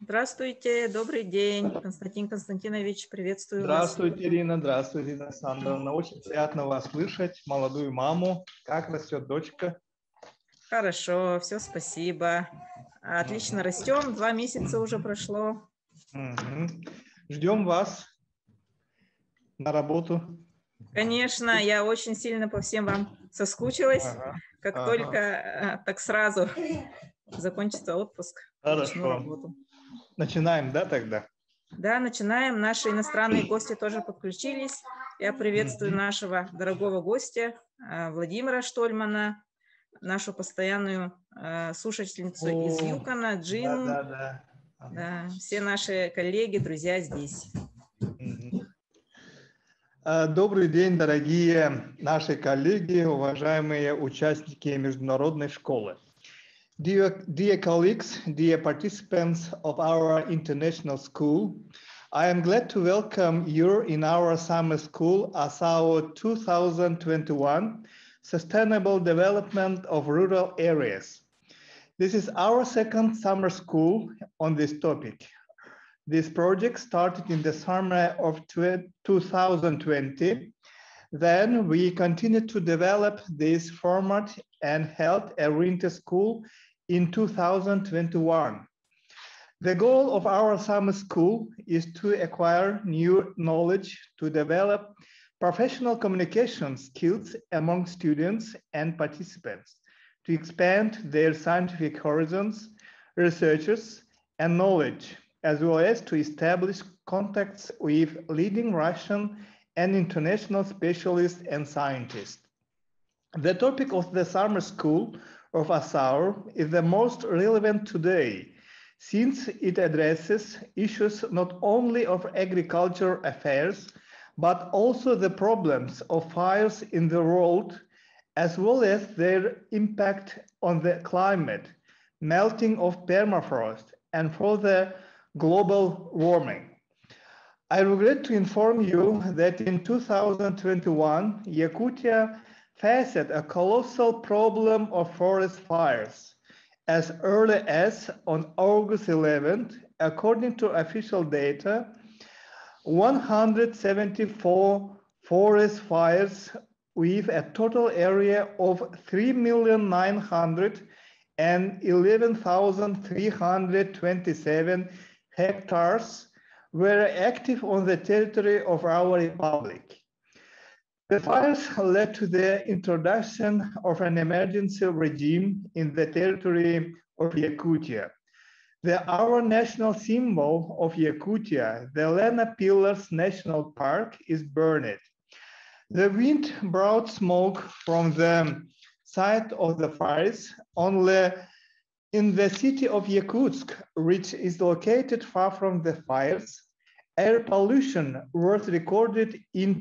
Здравствуйте, добрый день, Константин Константинович, приветствую вас. Здравствуйте, Ирина, здравствуйте, Ирина Александровна. Очень приятно вас слышать, молодую маму. Как растет дочка? Хорошо, все, спасибо. Отлично растем, 2 месяца уже прошло. Ждем вас на работу. Конечно, я очень сильно по всем вам соскучилась. Как только так сразу закончится отпуск, начну Хорошо. работу. Начинаем, да, тогда? Да, начинаем. Наши иностранные гости тоже подключились. Я приветствую нашего дорогого гостя Владимира Штольмана, нашу постоянную слушательницу из Юкона, Джину. Да, все наши коллеги, друзья здесь. Добрый день, дорогие наши коллеги, уважаемые участники международной школы. Dear colleagues, dear participants of our international school, I am glad to welcome you in our summer school as our 2021 Sustainable Development of Rural Areas. This is our second summer school on this topic. This project started in the summer of 2020. Then we continued to develop this format and held a winter school in 2021. The goal of our summer school is to acquire new knowledge, to develop professional communication skills among students and participants, to expand their scientific horizons, researchers, and knowledge, as well as to establish contacts with leading Russian and international specialists and scientists. The topic of the summer school of ASAUR is the most relevant today, since it addresses issues not only of agricultural affairs, but also the problems of fires in the world, as well as their impact on the climate, melting of permafrost, and further global warming. I regret to inform you that in 2021, Yakutia faced a colossal problem of forest fires. As early as on August 11th, according to official data, 174 forest fires with a total area of 3,911,327 hectares were active on the territory of our republic. The fires led to the introduction of an emergency regime in the territory of Yakutia. Our national symbol of Yakutia, the Lena Pillars National Park, is burned. The wind brought smoke from the site of the fires. Only in the city of Yakutsk, which is located far from the fires, air pollution was recorded in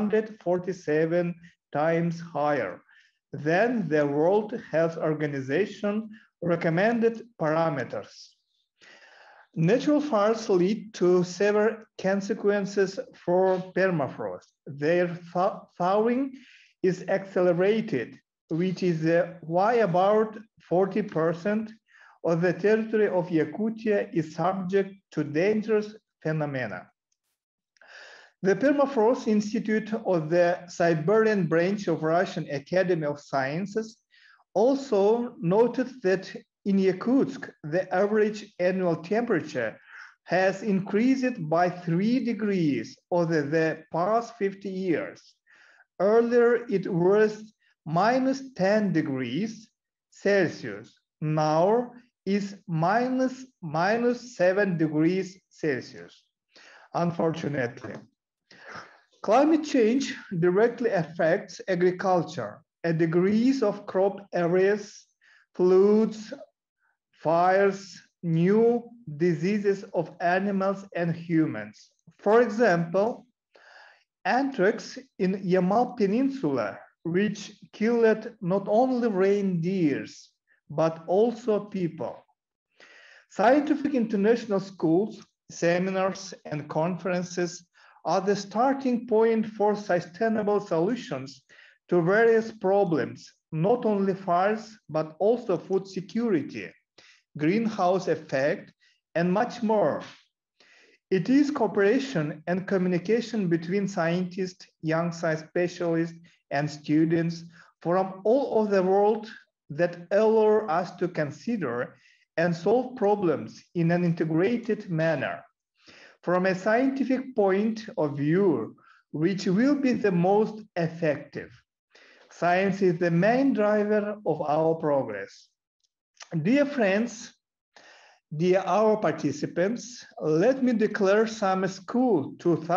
247 times higher than the World Health Organization recommended parameters. Natural fires lead to severe consequences for permafrost. Their thawing is accelerated, which is why about 40% of the territory of Yakutia is subject to dangerous phenomena. The Permafrost Institute of the Siberian branch of Russian Academy of Sciences also noted that in Yakutsk, the average annual temperature has increased by 3 degrees over the past 50 years. Earlier, it was minus 10 degrees Celsius. Now is minus 7 degrees Celsius, unfortunately. Climate change directly affects agriculture at degrees of crop areas, floods, fires, new diseases of animals and humans. For example, anthrax in Yamal Peninsula, which killed not only reindeers, but also people. Scientific international schools, seminars, and conferences are the starting point for sustainable solutions to various problems, not only fires, but also food security, greenhouse effect, and much more. It is cooperation and communication between scientists, young science specialists, and students from all over the world that allow us to consider and solve problems in an integrated manner from a scientific point of view, which will be the most effective. Science is the main driver of our progress. Dear friends, dear our participants, let me declare Summer School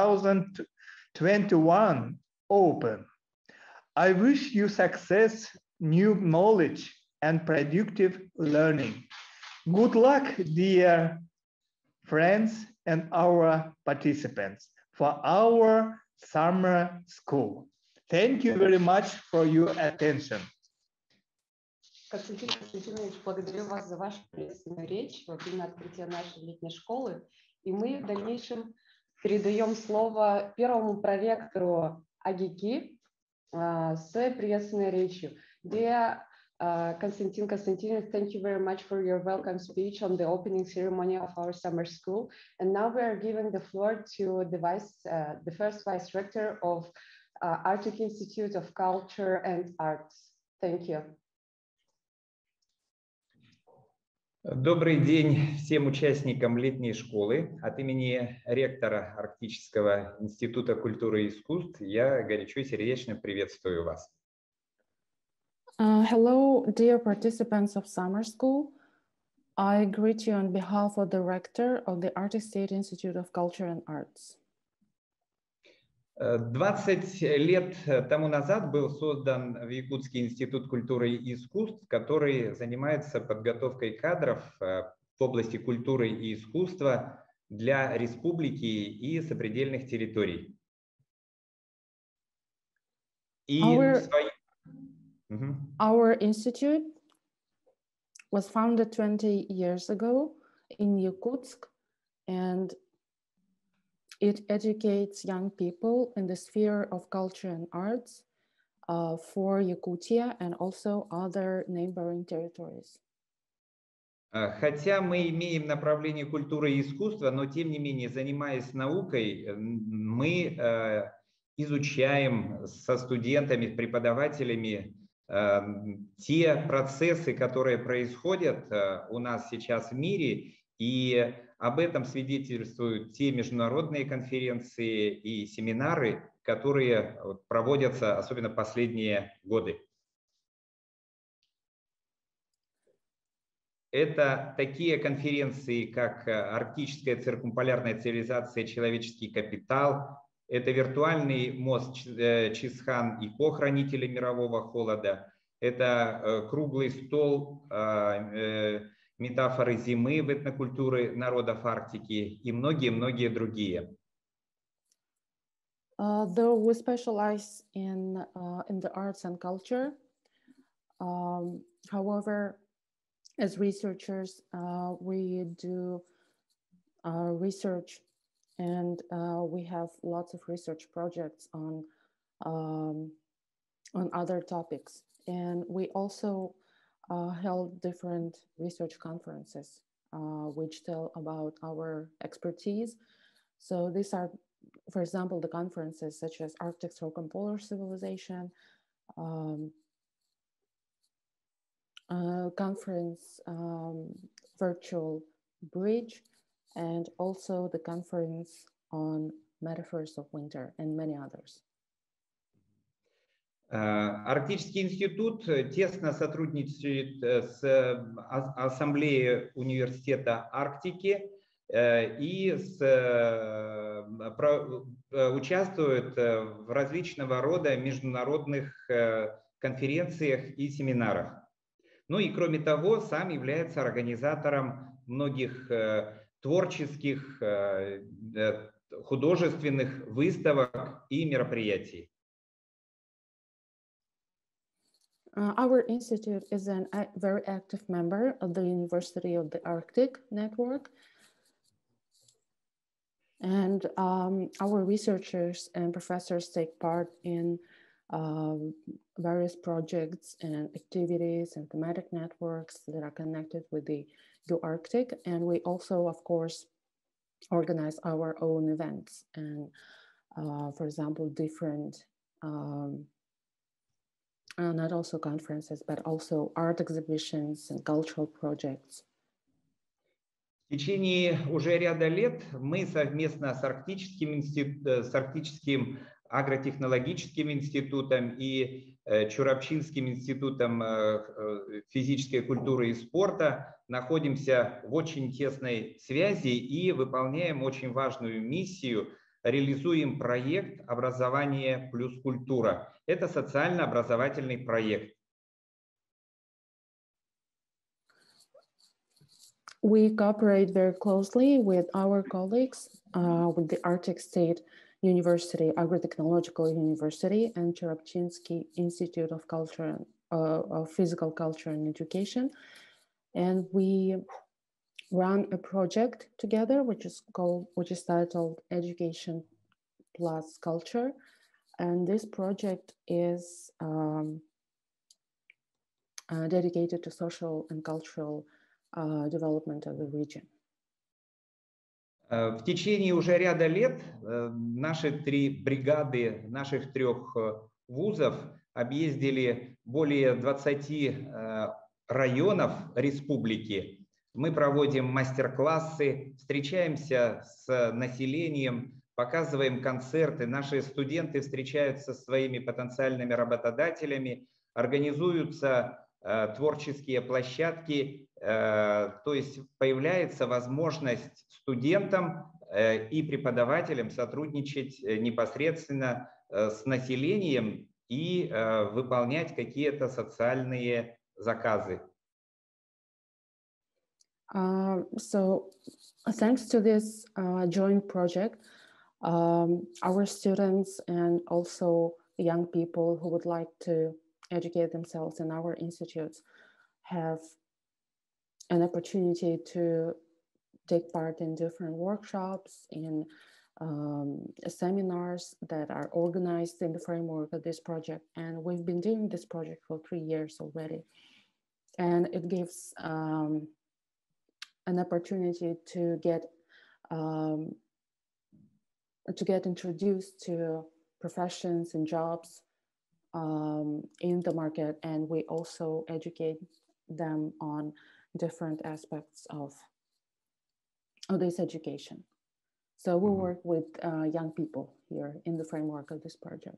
2021 open. I wish you success, new knowledge, and productive learning. Good luck, dear friends and our participants, for our summer school. Thank you very much for your attention. Константин Константинович, благодарю вас за вашу приветственную речь во время открытия нашей летней школы. И мы в дальнейшем передаем слово первому проректору АГИКИ с приветственной речью. Dear Konstantin Konstantinovich, thank you very much for your welcome speech on the opening ceremony of our summer school. And now we are giving the floor to the first vice rector of Arctic Institute of Culture and Arts. Thank you. Добрый день всем участникам летней школы. От имени ректора Арктического института культуры и искусств я горячо и сердечно приветствую вас. Hello, dear participants of summer school. I greet you on behalf of the rector of the Arctic State Institute of Culture and Arts. 20 лет тому назад был создан в Якутский институт культуры и искусств, который занимается подготовкой кадров в области культуры и искусства для республики и сопредельных территорий. Our institute was founded 20 years ago in Yakutsk, and it educates young people in the sphere of culture and arts for Yakutia and also other neighboring territories. Хотя мы имеем направление культуры и искусства, но тем не менее, занимаясь наукой, мы изучаем со студентами, преподавателями те процессы, которые происходят у нас сейчас в мире, и об этом свидетельствуют те международные конференции и семинары, которые проводятся особенно последние годы. Это такие конференции, как Арктическая циркумполярная цивилизация «Человеческий капитал», это виртуальный мост Чисхан-Ико, хранителя мирового холода, это круглый стол метафоры зимы в этнокультуре народов Арктики и многие-многие другие. Though we specialize in the arts and culture, however, as researchers, we do research, and we have lots of research projects on other topics, and we also held different research conferences which tell about our expertise. So these are, for example, the conferences such as Arctic Circumpolar Civilization, conference Virtual Bridge, and also the conference on Metaphors of Winter, and many others. Арктический институт тесно сотрудничает с Ассамблеей Университета Арктики и участвует в различного рода международных конференциях и семинарах. Ну и кроме того, сам является организатором многих творческих, художественных выставок и мероприятий. Our institute is a very active member of the University of the Arctic Network. And our researchers and professors take part in various projects and activities and thematic networks that are connected with the Arctic. And we also, of course, organize our own events and, for example, different, not also conferences, but also art exhibitions and cultural projects. В течение уже ряда лет мы совместно с Арктическим агротехнологическим институтом и Чурапчинским институтом физической культуры и спорта находимся в очень тесной связи и выполняем очень важную миссию, реализуем проект «Образование плюс культура». Это социально-образовательный проект. We cooperate very closely with our colleagues, with the Arctic State University, Agro-Technological University, and Cherepchinsky Institute of Culture, of Physical Culture and Education. And we run a project together, which is titled Education Plus Culture. And this project is dedicated to social and cultural development of the region. В течение уже ряда лет наши три бригады наших трех вузов объездили более 20 районов республики. Мы проводим мастер-классы, встречаемся с населением, показываем концерты. Наши студенты встречаются со своими потенциальными работодателями, организуются творческие площадки, то есть появляется возможность студентам и преподавателям сотрудничать непосредственно с населением и выполнять какие-то социальные заказы. So thanks to this joint project, our students and also young people who would like to educate themselves in our institutes have an opportunity to take part in different workshops, in seminars that are organized in the framework of this project. And we've been doing this project for 3 years already. And it gives an opportunity to get introduced to professions and jobs in the market, and we also educate them on different aspects of this education. So we work with young people here in the framework of this project.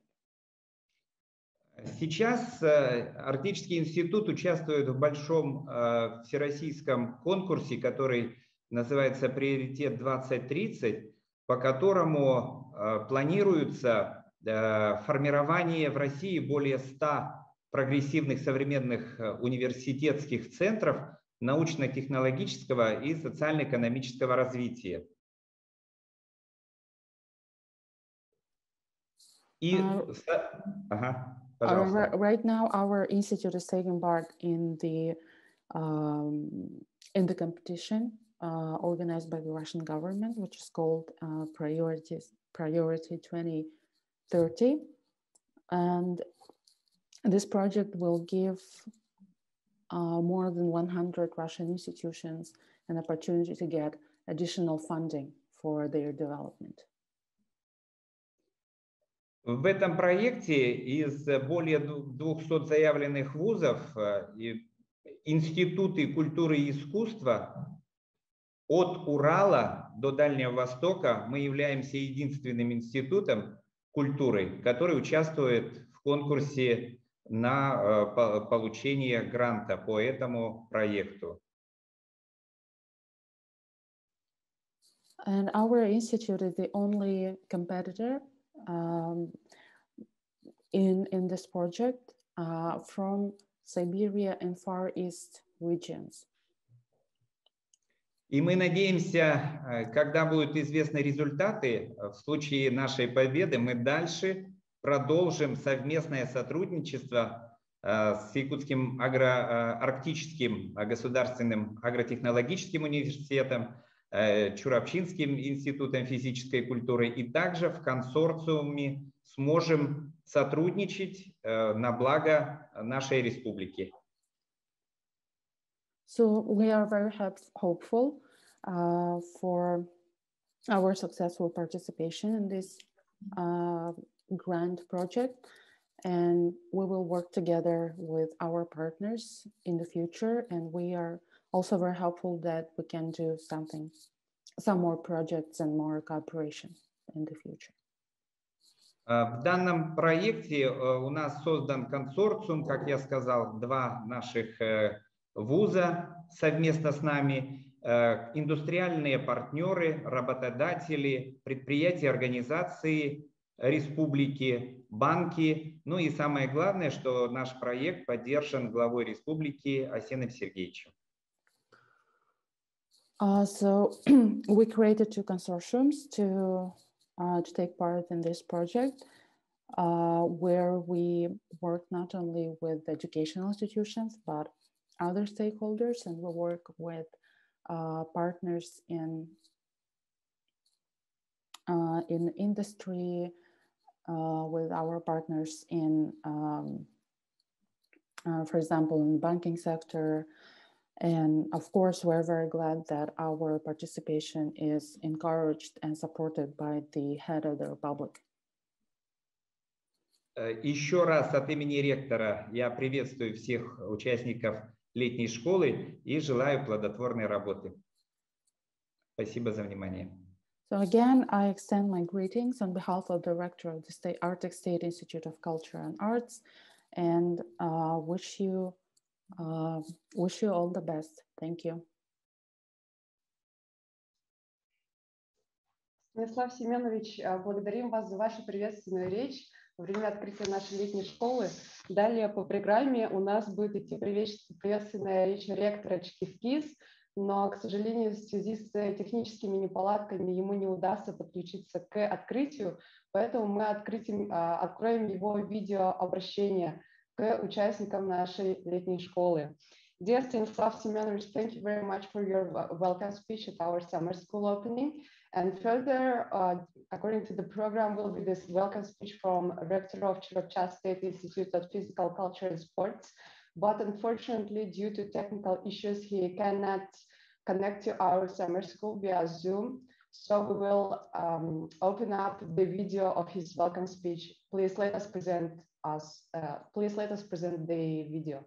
Сейчас Арктический институт участвует в большом всероссийском конкурсе, который называется «Приоритет 2030», по которому планируется формирование в России более 100 прогрессивных современных университетских центров научно-технологического и социально-экономического развития. И, right now, our institute is taking part in the competition organized by the Russian government, which is called Priority 2030, and this project will give more than 100 Russian institutions an opportunity to get additional funding for their development. В этом проекте из более 200 заявленных вузов институты культуры и искусства от Урала до Дальнего Востока мы являемся единственным институтом культуры, который участвует в конкурсе на получение гранта по этому проекту. And our institute is the only competitor in this project from Siberia and Far East regions. И мы надеемся, когда будут известны результаты, в случае нашей победы, мы дальше продолжим совместное сотрудничество с Якутским арктическим государственным агротехнологическим университетом, Чурапчинским институтом физической культуры и также в консорциуме сможем сотрудничать на благо нашей республики. So we are very hopeful for our successful participation in this grant project, and we will work together with our partners in the future, and we are also very hopeful that we can do some more projects and more cooperation in the future. В данном проекте у нас создан консорциум, как я сказал, два наших вуза совместно с нами, индустриальные партнеры, работодатели, предприятия, организации республики, банки. Ну и самое главное, что наш проект поддержан главой республики Арсением Сергеевичем. So we created two consortiums to take part in this project, where we work not only with educational institutions, but other stakeholders, and we work with partners in industry, with our partners in, for example, in the banking sector. And of course, we're very glad that our participation is encouraged and supported by the head of the Republic. Еще раз от имени ректора я приветствую всех участников летней школы и желаю плодотворной работы. Спасибо за внимание. So again, I extend my greetings on behalf of the Rector of the Arctic State Institute of Culture and Arts, and wish you all the best. Thank you. Станислав Семенович, благодарим вас за вашу приветственную речь во время открытия нашей летней школы. Далее по программе у нас будет идти приветственная речь ректора Чкивкиз, но, к сожалению, в связи с техническими неполадками ему не удастся подключиться к открытию, поэтому мы откроем его видеообращение к участникам нашей летней школы. Dear Stanislav Semyonovich, thank you very much for your welcome speech at our summer school opening. And further, according to the program, will be this welcome speech from Rector of Cherokee State Institute of Physical Culture and Sports. But unfortunately, due to technical issues, he cannot connect to our summer school via Zoom. So we will open up the video of his welcome speech. Please let us present the video.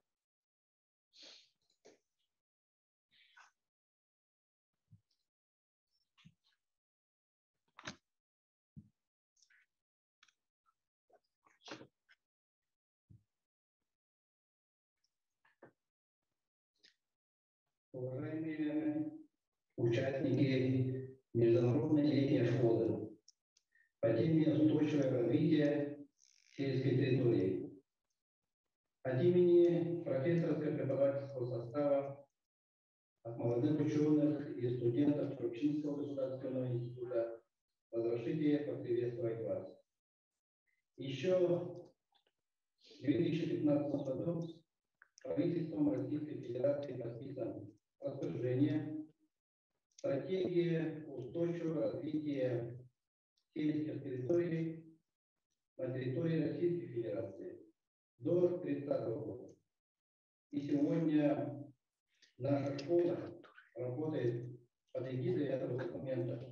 Уважаемые участники международной летней школы по теме устойчивое развитие сельской территории. От имени профессорско-преподавательского состава, от молодых ученых и студентов Турчинского государственного института разрешите поприветствовать вас. Еще в 2015 году правительством Российской Федерации подписан распоряжение «Стратегия устойчивого развития сельских территорий на территории Российской Федерации до 30 года». И сегодня наша школа работает под эгидой этого документа.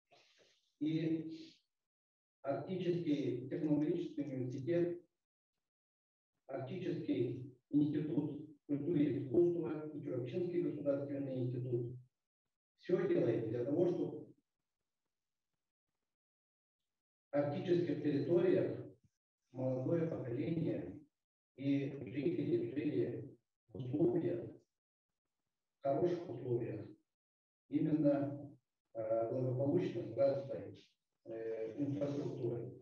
И Арктический технологический университет, Арктический институт культуры и искусства и Кировчинский государственный институт все делает для того, чтобы в арктических территориях молодое поколение и жители жили в условиях, в хороших условиях, именно благополучно с развитой инфраструктурой.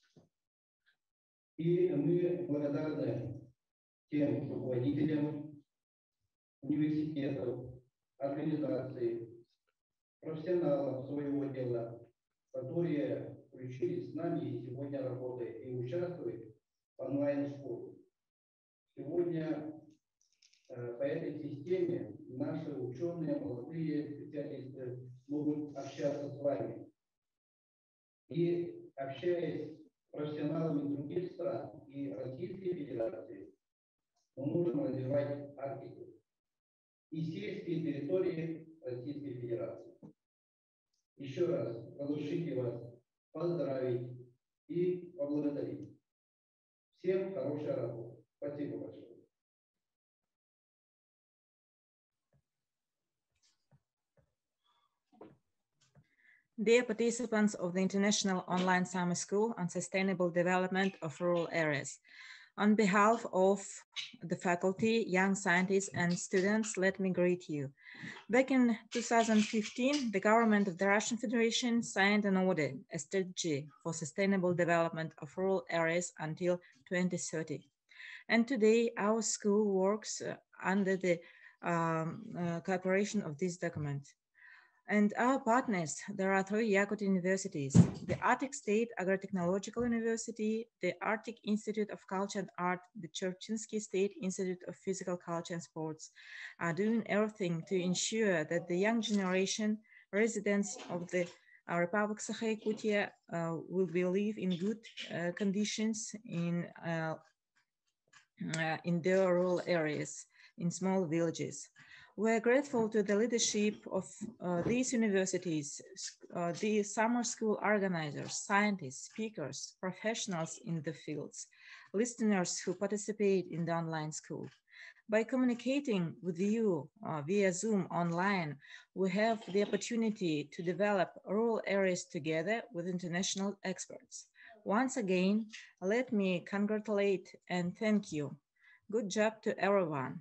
И мы благодарны тем руководителям университетов, организаций, профессионалам своего дела, которые включились с нами и сегодня работают и участвуют в онлайн-школе. Сегодня по этой системе наши ученые, молодые специалисты могут общаться с вами. И общаясь профессионалами других стран и Российской Федерации мы можем развивать Арктику и сельские территории Российской Федерации. Еще раз разрешите вас поздравить и поблагодарить. Всем хорошей работы. Спасибо большое. Dear participants of the International Online Summer School on Sustainable Development of Rural Areas, on behalf of the faculty, young scientists, and students, let me greet you. Back in 2015, the government of the Russian Federation signed an order, a strategy for sustainable development of rural areas until 2030. And today, our school works under the cooperation of this document. And our partners, there are 3 Yakut universities: the Arctic State Agro-Technological University, the Arctic Institute of Culture and Art, the Cherchinsky State Institute of Physical Culture and Sports, are doing everything to ensure that the young generation residents of the Republic of Sakha-Yakutia will live in good conditions in their rural areas, in small villages. We are grateful to the leadership of these universities, the summer school organizers, scientists, speakers, professionals in the fields, listeners who participate in the online school. By communicating with you via Zoom online, we have the opportunity to develop rural areas together with international experts. Once again, let me congratulate and thank you. Good job to everyone.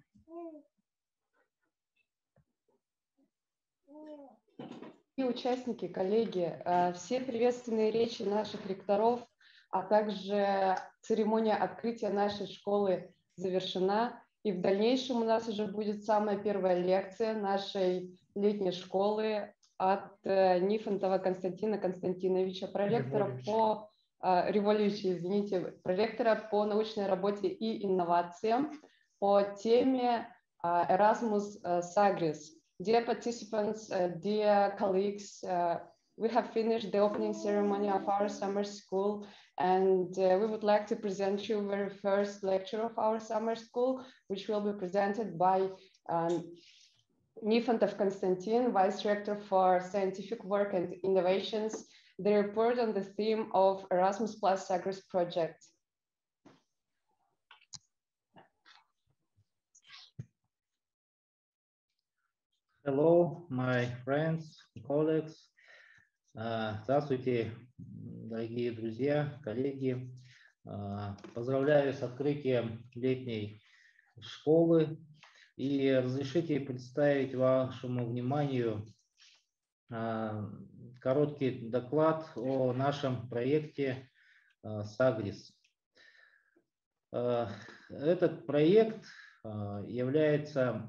И участники, коллеги, все приветственные речи наших ректоров, а также церемония открытия нашей школы завершена. И в дальнейшем у нас уже будет самая первая лекция нашей летней школы от Нифонтова Константина Константиновича, проректора по проректора по научной работе и инновациям по теме Erasmus Sagres. Dear participants, dear colleagues, we have finished the opening ceremony of our summer school, and we would like to present you the very first lecture of our summer school, which will be presented by Nifantov Konstantin, Vice Rector for Scientific Work and Innovations, the report on the theme of Erasmus Plus Sagres project. Hello, my friends, colleagues. Здравствуйте, дорогие друзья, коллеги. Поздравляю с открытием летней школы и разрешите представить вашему вниманию короткий доклад о нашем проекте Sagres. Этот проект является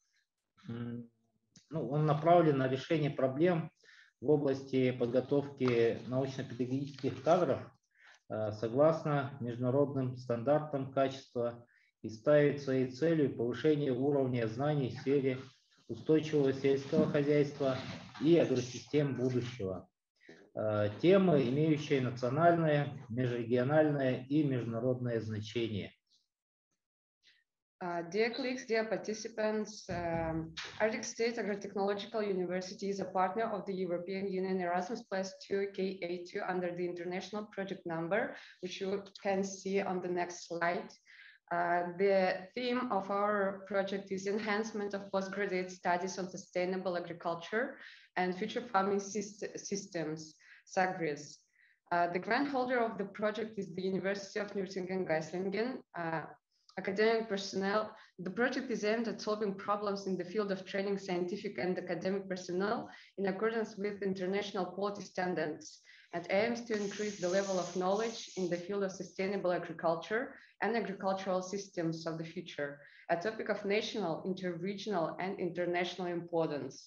он направлен на решение проблем в области подготовки научно-педагогических кадров согласно международным стандартам качества и ставит своей целью повышение уровня знаний в сфере устойчивого сельского хозяйства и агросистем будущего. Темы, имеющие национальное, межрегиональное и международное значение. Dear colleagues, dear participants, Arctic State Agro-Technological University is a partner of the European Union Erasmus Plus 2 KA2 under the international project number, which you can see on the next slide. The theme of our project is enhancement of postgraduate studies on sustainable agriculture and future farming systems, Sagres. The grant holder of the project is the University of Nürtingen-Geislingen. Academic personnel. The project is aimed at solving problems in the field of training scientific and academic personnel in accordance with international quality standards and aims to increase the level of knowledge in the field of sustainable agriculture and agricultural systems of the future, a topic of national, interregional, and international importance.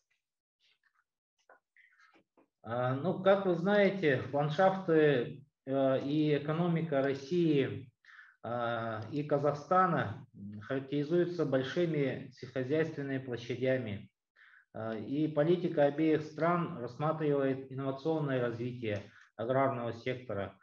Как вы знаете, ландшафты и экономика России и Казахстана характеризуются большими сельскохозяйственными площадями. И политика обеих стран рассматривает инновационное развитие аграрного сектора.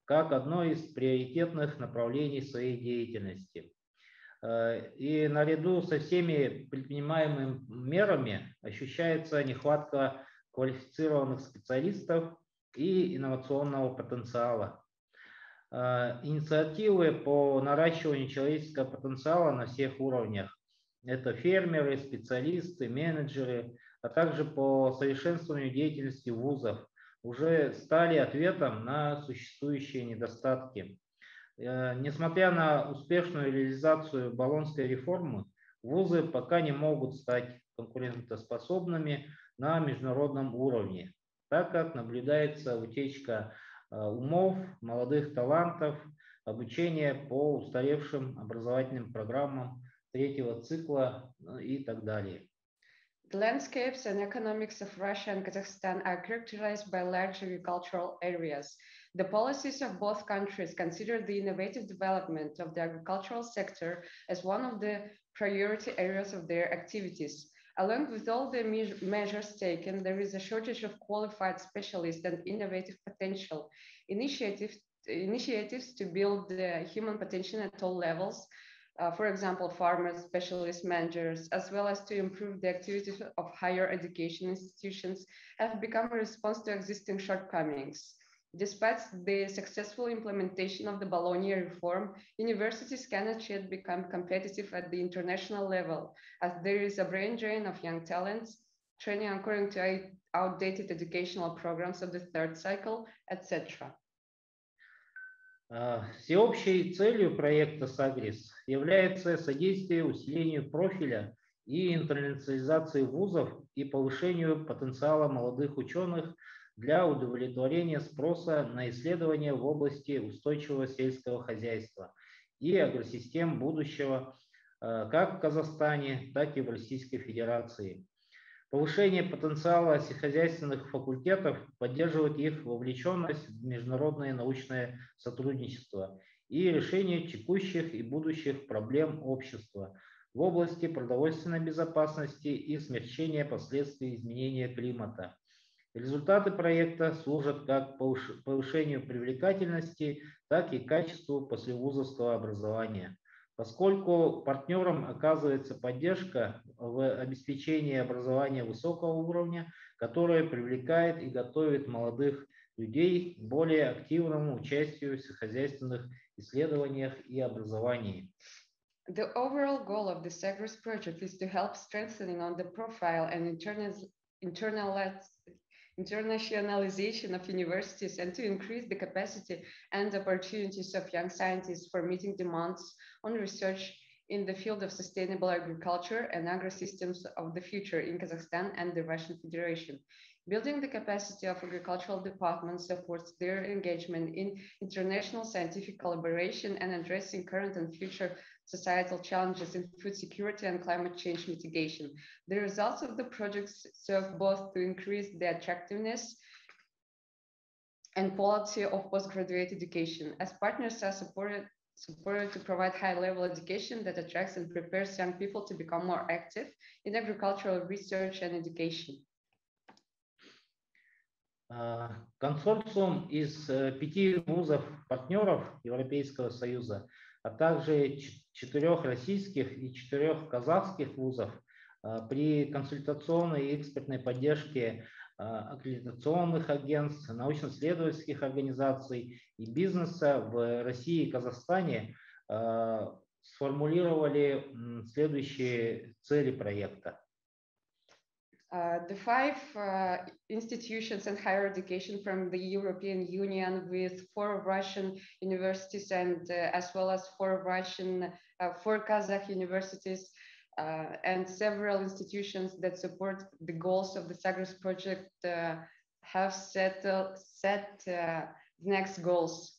как одно из приоритетных направлений своей деятельности. И наряду со всеми предпринимаемыми мерами ощущается нехватка квалифицированных специалистов и инновационного потенциала. Инициативы по наращиванию человеческого потенциала на всех уровнях – это фермеры, специалисты, менеджеры, а также по совершенствованию деятельности вузов – уже стали ответом на существующие недостатки. Несмотря на успешную реализацию Болонской реформы, вузы пока не могут стать конкурентоспособными на международном уровне, так как наблюдается утечка умов, молодых талантов, обучение по устаревшим образовательным программам третьего цикла и так далее. The landscapes and economics of Russia and Kazakhstan are characterized by large agricultural areas. The policies of both countries consider the innovative development of the agricultural sector as one of the priority areas of their activities. Along with all the measures taken, there is a shortage of qualified specialists and innovative potential. Initiatives to build the human potential at all levels, for example, farmers, specialist managers, as well as to improve the activities of higher education institutions, have become a response to existing shortcomings. Despite the successful implementation of the Bologna reform, universities cannot yet become competitive at the international level, as there is a brain drain of young talents, training according to outdated educational programs of the third cycle, etc. Всеобщей целью проекта САГРИС является содействие усилению профиля и интернационализации вузов и повышению потенциала молодых ученых для удовлетворения спроса на исследования в области устойчивого сельского хозяйства и агросистем будущего как в Казахстане, так и в Российской Федерации. Повышение потенциала сельскохозяйственных факультетов поддерживает их вовлеченность в международное научное сотрудничество и решение текущих и будущих проблем общества в области продовольственной безопасности и смягчения последствий изменения климата. Результаты проекта служат как повышению привлекательности, так и качеству послевузовского образования. Поскольку партнерам оказывается поддержка в обеспечении образования высокого уровня, которое привлекает и готовит молодых людей к более активному участию в сельскохозяйственных исследованиях и образовании. The overall goal of the SAGRIS project is to help strengthening on the profile and internationalization of universities and to increase the capacity and opportunities of young scientists for meeting demands on research in the field of sustainable agriculture and agro-systems of the future in Kazakhstan and the Russian Federation. Building the capacity of agricultural departments supports their engagement in international scientific collaboration and addressing current and future societal challenges in food security and climate change mitigation. The results of the projects serve both to increase the attractiveness and quality of postgraduate education, as partners are supported to provide high-level education that attracts and prepares young people to become more active in agricultural research and education. Консорциум из 5 вузов-партнеров Европейского Союза, а также 4 российских и 4 казахских вузов при консультационной и экспертной поддержке аккредитационных агентств, научно-исследовательских организаций и бизнеса в России и Казахстане сформулировали следующие цели проекта. The 5 institutions and higher education from the European Union with 4 Russian universities and as well as 4 Kazakh universities and several institutions that support the goals of the SAGRIS project have set next goals.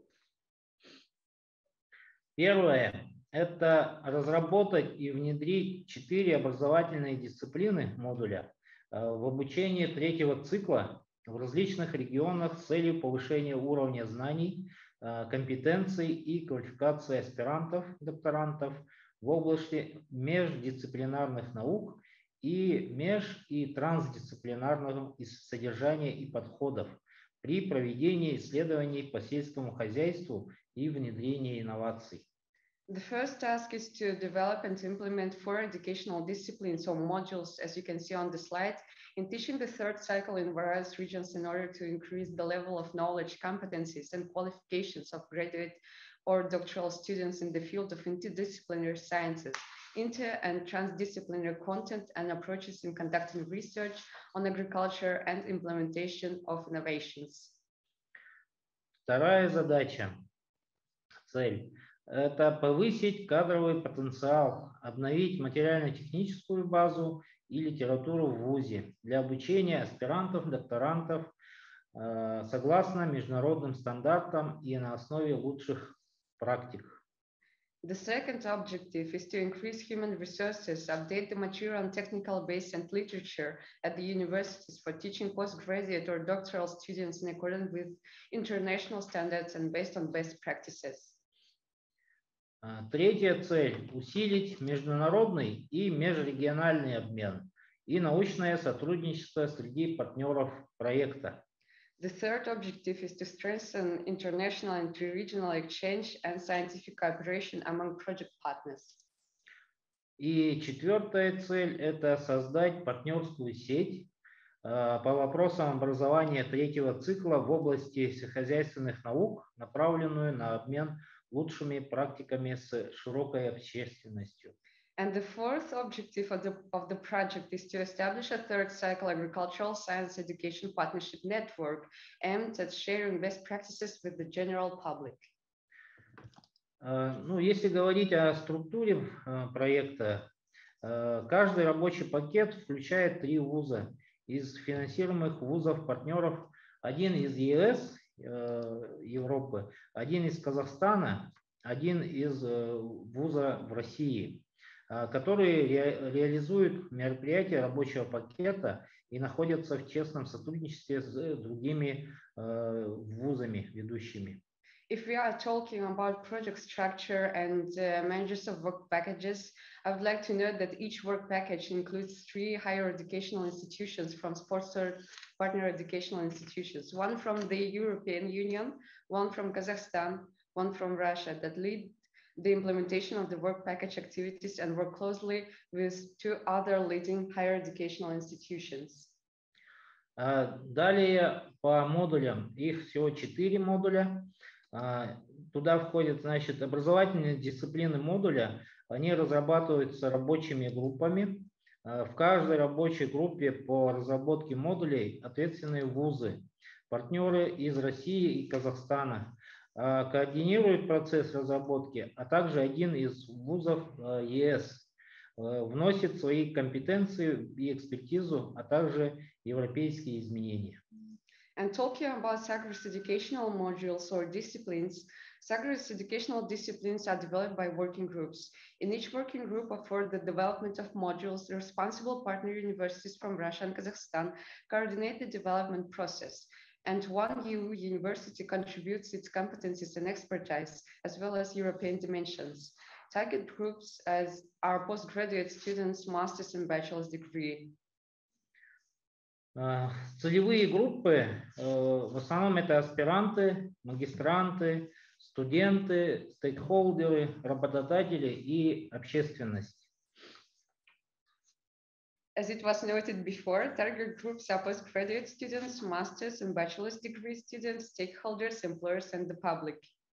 Первое – это разработать и внедрить 4 образовательные дисциплины модуля в обучении третьего цикла в различных регионах с целью повышения уровня знаний, компетенций и квалификации аспирантов, докторантов в области междисциплинарных наук и и трансдисциплинарного содержания и подходов, при проведении исследований по сельскому хозяйству и внедрении инноваций. The first task is to develop and implement 4 educational disciplines or modules, as you can see on the slide, in teaching the third cycle in various regions in order to increase the level of knowledge, competencies, and qualifications of graduate or doctoral students in the field of interdisciplinary sciences, inter- and transdisciplinary content and approaches in conducting research on agriculture and implementation of innovations. Вторая задача, цель, это повысить кадровый потенциал, обновить материально-техническую базу и литературу в ВУЗе для обучения аспирантов, докторантов согласно международным стандартам и на основе лучших практик. The second objective is to increase human resources, update the material and technical base and literature at the universities for teaching postgraduate or doctoral students in accordance with international standards and based on best practices. Третья цель – усилить международный и межрегиональный обмен и научное сотрудничество среди партнеров проекта. The third objective is to strengthen international and interregional exchange and scientific cooperation among project partners. И четвертая цель – это создать партнерскую сеть по вопросам образования третьего цикла в области сельскохозяйственных наук, направленную на обмен лучшими практиками с широкой общественностью. And the fourth objective of the project is to establish a third cycle agricultural science education partnership network aimed at sharing best practices with the general public. Ну, если говорить о структуре проекта, каждый рабочий пакет включает 3 вуза из финансируемых вузов-партнеров, один из ЕС, Европы, один из Казахстана, один из вуза в России, которые реализуют мероприятия рабочего пакета и находятся в тесном сотрудничестве с другими вузами ведущими. If we are talking about project structure and managers of work packages, I would like to note that each work package includes 3 higher educational institutions from sponsor partner educational institutions, one from the European Union, one from Kazakhstan, one from Russia, that lead the implementation of the work package activities and work closely with 2 other leading higher educational institutions. Далее по модулям, их всего 4 модуля. Туда входят, значит, образовательные дисциплины модуля, они разрабатываются рабочими группами. В каждой рабочей группе по разработке модулей ответственные вузы, партнеры из России и Казахстана. Координирует процесс разработки, а также один из вузов ЕС, вносит свои компетенции и экспертизу, а также европейские изменения. And talking about SAGRIS educational modules or disciplines, SAGRIS educational disciplines are developed by working groups. In each working group for the development of modules, the responsible partner universities from Russia and Kazakhstan coordinate the development process. And one EU university contributes its competencies and expertise, as well as European dimensions. Target groups as are postgraduate students, master's and bachelor's degree. Целевые группы, в основном это аспиранты, магистранты, студенты, стейкхолдеры, работодатели и общественность. As it was noted before, target groups are postgraduate students, master's and bachelor's degree students, stakeholders, employers, and the public.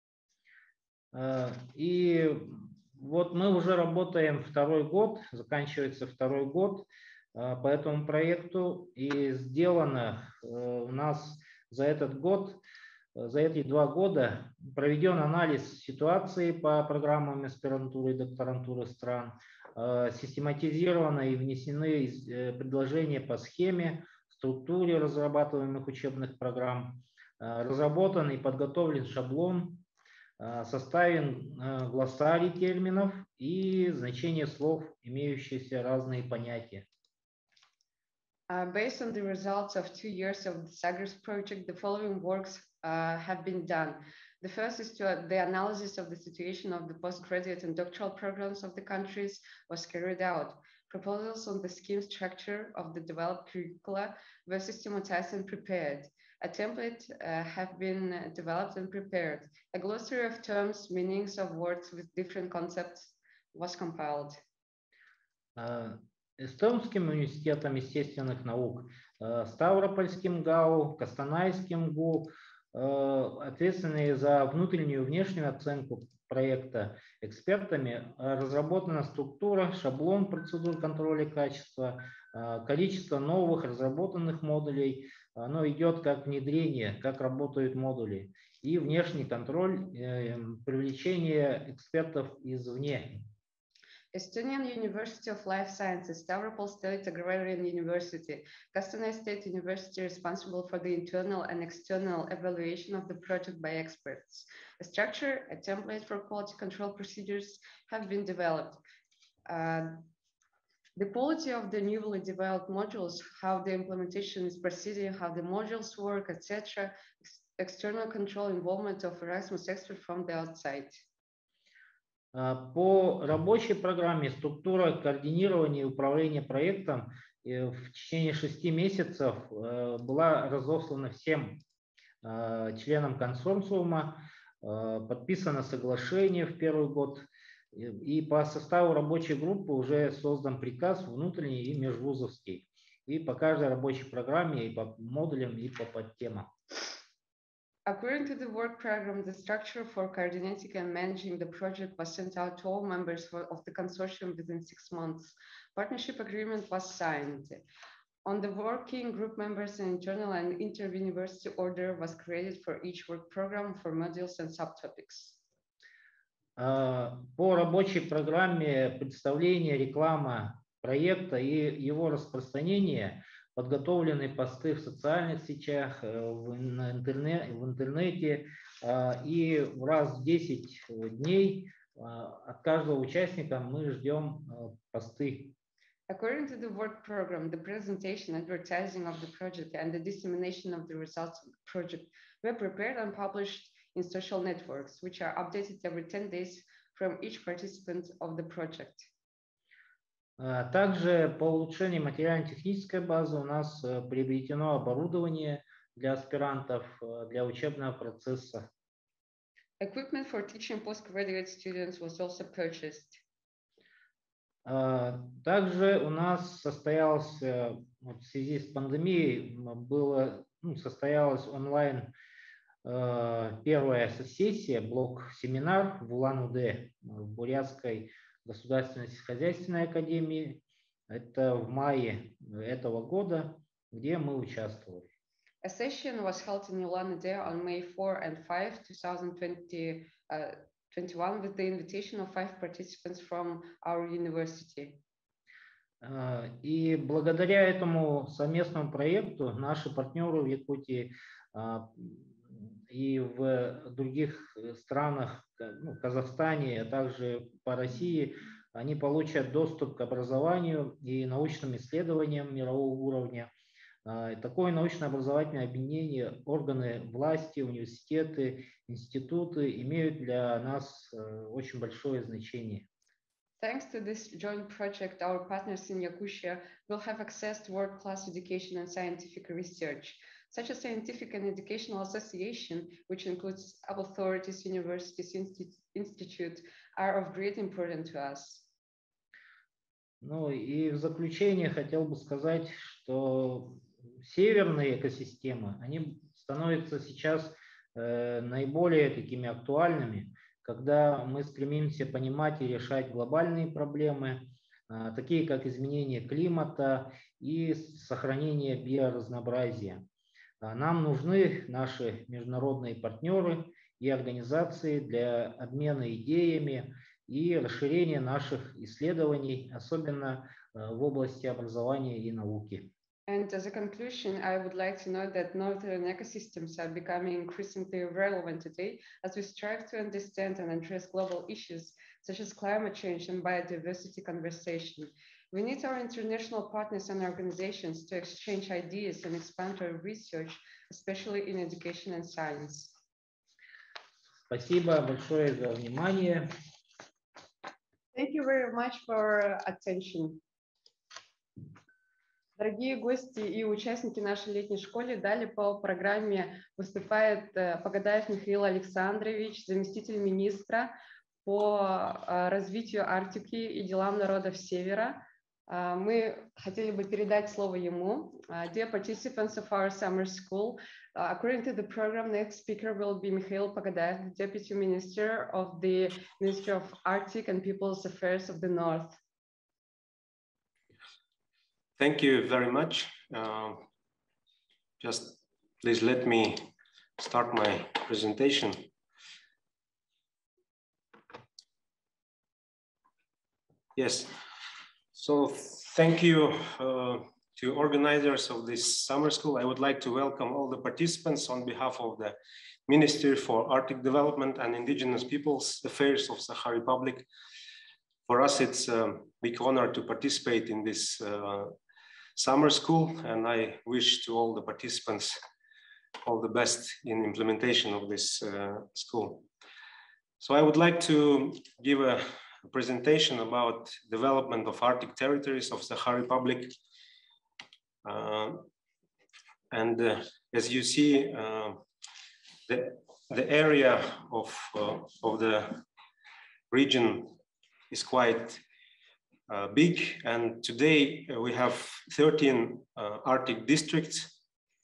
И вот мы уже работаем 2-й год, заканчивается 2-й год по этому проекту, и сделано у нас за этот год, за эти 2 года проведен анализ ситуации по программам аспирантуры и докторантуры стран, систематизировано и внесены предложения по схеме, структуре разрабатываемых учебных программ, разработан и подготовлен шаблон, составлен глоссарий терминов и значение слов, имеющиеся разные понятия. Based on the results of 2 years of the SAGRIS project, the following works have been done. The first is the analysis of the situation of the postgraduate and doctoral programs of the countries was carried out. proposals on the scheme structure of the developed curricula were systematized and prepared. A template have been developed and prepared. A glossary of terms, meanings of words with different concepts was compiled. Эстонским университетом естественных наук, Ставропольским ГАУ, Костанайским ГУ, ответственные за внутреннюю и внешнюю оценку проекта экспертами, разработана структура, шаблон процедур контроля качества, количество новых разработанных модулей, оно идет как внедрение, как работают модули, и внешний контроль, привлечение экспертов извне. Estonian University of Life Sciences, Stavropol State Agrarian University, Kostanay State University responsible for the internal and external evaluation of the project by experts. A structure, a template for quality control procedures have been developed. The quality of the newly developed modules, how the implementation is proceeding, how the modules work, etc. External control involvement of Erasmus experts from the outside. По рабочей программе структура координирования и управления проектом в течение 6 месяцев была разослана всем членам консорциума, подписано соглашение в первый год, и по составу рабочей группы уже создан приказ внутренний и межвузовский, и по каждой рабочей программе, и по модулям, и по подтемам. According to the work program, the structure for coordinating and managing the project was sent out to all members of the consortium within 6 months. Partnership agreement was signed. On the working group members, an internal and inter-university order was created for each work program for modules and subtopics. По рабочей программе представление, реклама проекта и его распространение, подготовлены посты в социальных сетях, в интернете, и раз в 10 дней от каждого участника мы ждем посты. According to the work program, the presentation, advertising of the project, and the dissemination of the results of the project were prepared and published in social networks, which are updated every 10 days from each participant of the project. Также по улучшению материально-технической базы у нас приобретено оборудование для аспирантов, для учебного процесса. Equipment for teaching postgraduate students was also purchased. Также у нас состоялось, в связи с пандемией, состоялась онлайн первая сессия, блок-семинар в Улан-Удэ, в Бурятской государственной сельскохозяйственной академии. Это в мае этого года, где мы участвовали. A session was held in Ulan-Ude on May 4 and 5, 2021, with the invitation of 5 participants from our university. И благодаря этому совместному проекту наши партнеры в Якутии и в других странах, в Казахстане, а также по России, они получат доступ к образованию и научным исследованиям мирового уровня. Такое научно-образовательное объединение, органы власти, университеты, институты имеют для нас очень большое значение. Thanks to this joint project, our partners in Yakutia will have access to world-class education and scientific research. Such a scientific and educational association, which includes authorities, universities, institutes, are of great importance to us. Ну и в заключение хотел бы сказать, что северные экосистемы, они становятся сейчас наиболее такими актуальными, когда мы стремимся понимать и решать глобальные проблемы, такие как изменение климата и сохранение биоразнообразия. Нам нужны наши международные партнеры и организации для обмена идеями и расширения наших исследований, особенно в области образования и науки. And as a conclusion, I would like to note that northern ecosystems are becoming increasingly relevant today as we strive to understand and address global issues such as climate change and biodiversity conservation. We need our international partners and organizations to exchange ideas and expand our research, especially in education and science. Спасибо большое за внимание. Thank you very much for attention. Дорогие гости и участники нашей летней школы, далее по программе выступает Погадаев Михаил Александрович, заместитель министра по развитию Арктики и делам народов Севера. Мы хотели бы передать слово ему. Dear participants of our summer school, according to the program, next speaker will be Mikhail Pogadaev, the Deputy Minister of the Ministry of Arctic and People's Affairs of the North. Thank you very much. Just please let me start my presentation. Yes, so thank you to organizers of this summer school. I would like to welcome all the participants on behalf of the Ministry for Arctic Development and Indigenous Peoples Affairs of Sakha Republic. For us, it's a big honor to participate in this summer school, and I wish to all the participants all the best in implementation of this school. So I would like to give a presentation about development of Arctic territories of Sakha Republic. As you see, the area of the region is quite big, and today we have 13 Arctic districts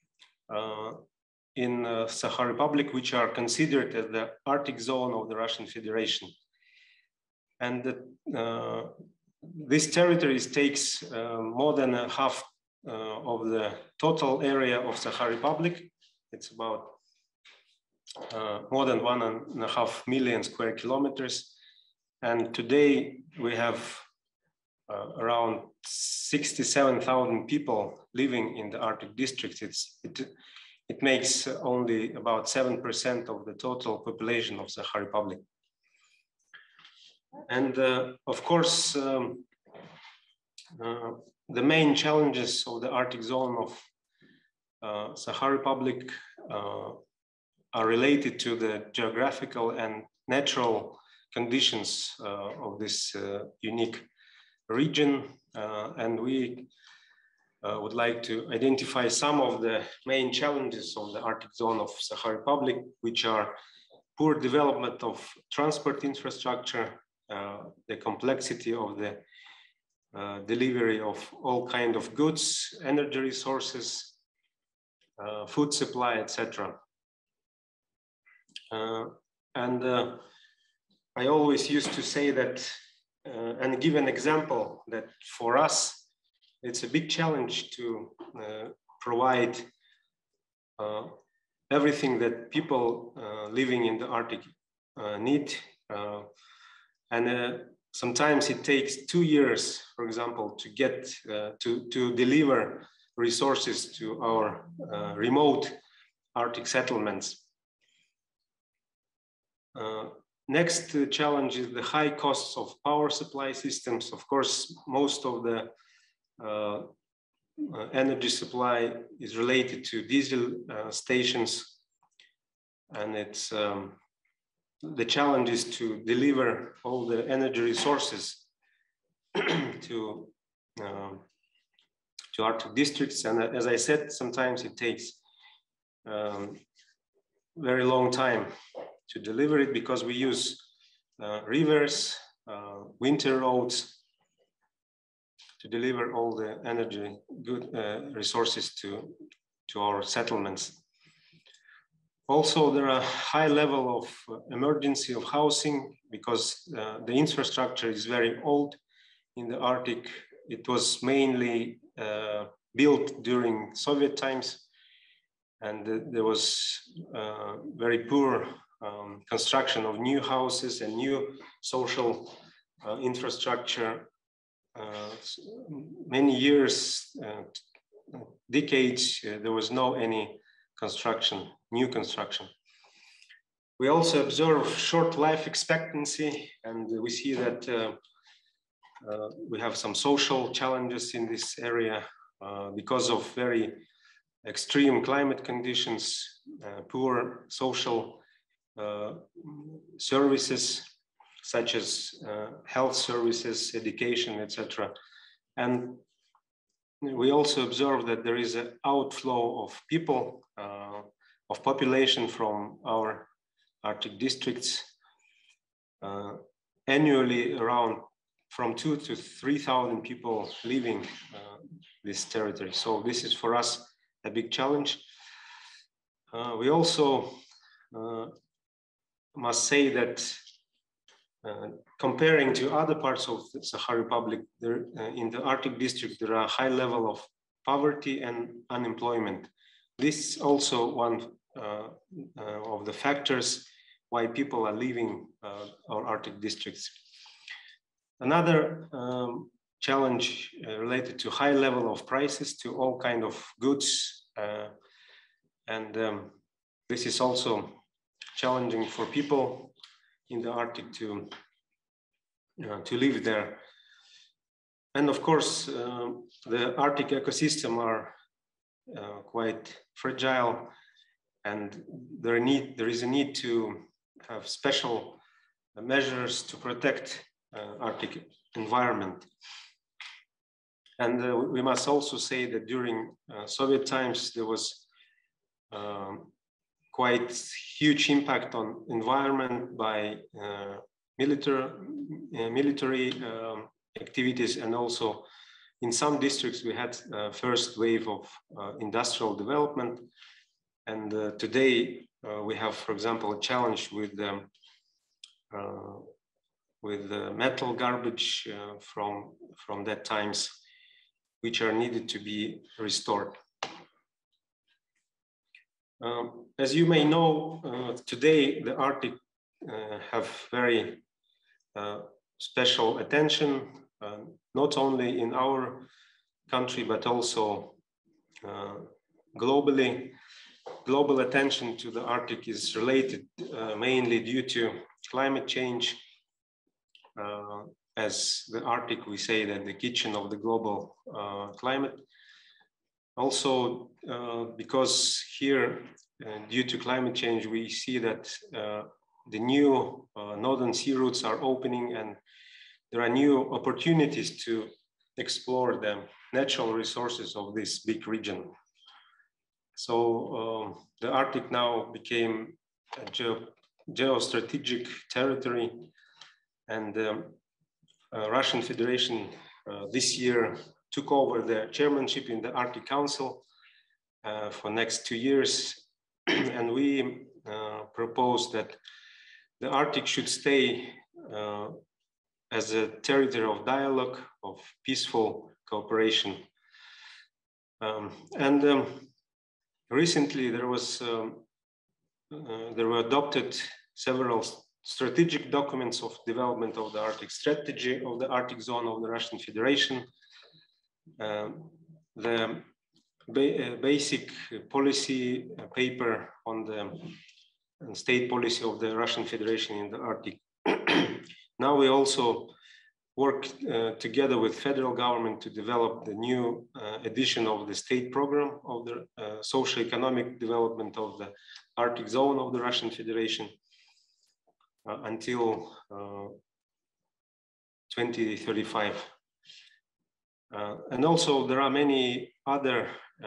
in Sakha Republic, which are considered as the Arctic zone of the Russian Federation. And this territory takes more than half of the total area of Sakha Republic. It's about more than 1.5 million square kilometers. And today we have around 67,000 people living in the Arctic districts. It makes only about 7% of the total population of Sakha Republic. And of course, the main challenges of the Arctic zone of Sakha Republic are related to the geographical and natural conditions of this unique region, and we would like to identify some of the main challenges of the Arctic zone of Sakha Republic, which are poor development of transport infrastructure, the complexity of the delivery of all kinds of goods, energy resources, food supply, etc. I always used to say that and give an example that for us, it's a big challenge to provide everything that people living in the Arctic need. Sometimes it takes 2 years, for example, to get to deliver resources to our remote Arctic settlements. Next challenge is the high costs of power supply systems. Of course, most of the energy supply is related to diesel stations, and it's the challenge is to deliver all the energy resources to Arctic districts. And as I said, sometimes it takes very long time to deliver it because we use rivers, winter roads to deliver all the energy good resources to our settlements. Also, there are high level of emergency of housing because the infrastructure is very old in the Arctic. It was mainly built during Soviet times, and there was very poor construction of new houses and new social infrastructure. Many years, decades, there was no any construction, new construction. We also observe short life expectancy, and we see that we have some social challenges in this area because of very extreme climate conditions, poor social services such as health services, education, etc. And we also observe that there is an outflow of people, of population from our Arctic districts. Annually, around from 2,000 to 3,000 people leaving this territory. So this is for us a big challenge. We also must say that comparing to other parts of the Sakha Republic, there, in the Arctic district, there are a high level of poverty and unemployment. This is also one of the factors why people are leaving our Arctic districts. Another challenge related to high level of prices to all kind of goods. This is also challenging for people in the Arctic to live there. And of course, the Arctic ecosystem are quite fragile, and there is a need to have special measures to protect Arctic environment. And we must also say that during Soviet times, there was quite huge impact on environment by military activities, and also in some districts we had first wave of industrial development. And today we have, for example, a challenge with the metal garbage from that times, which are needed to be restored. As you may know, today the Arctic have very special attention, not only in our country, but also globally. Global attention to the Arctic is related mainly due to climate change. As the Arctic, we say that the kitchen of the global climate. Also, because here, due to climate change, we see that the new northern sea routes are opening, and there are new opportunities to explore the natural resources of this big region. So the Arctic now became a geostrategic territory, and Russian Federation this year took over the chairmanship in the Arctic Council for next 2 years. And we propose that the Arctic should stay as a territory of dialogue, of peaceful cooperation. Recently there were adopted several strategic documents of development of the Arctic strategy of the Arctic zone of the Russian Federation. The basic policy paper on the state policy of the Russian Federation in the Arctic. Now we also work together with federal government to develop the new edition of the state program of the socio-economic development of the Arctic zone of the Russian Federation until 2035. And also there are many other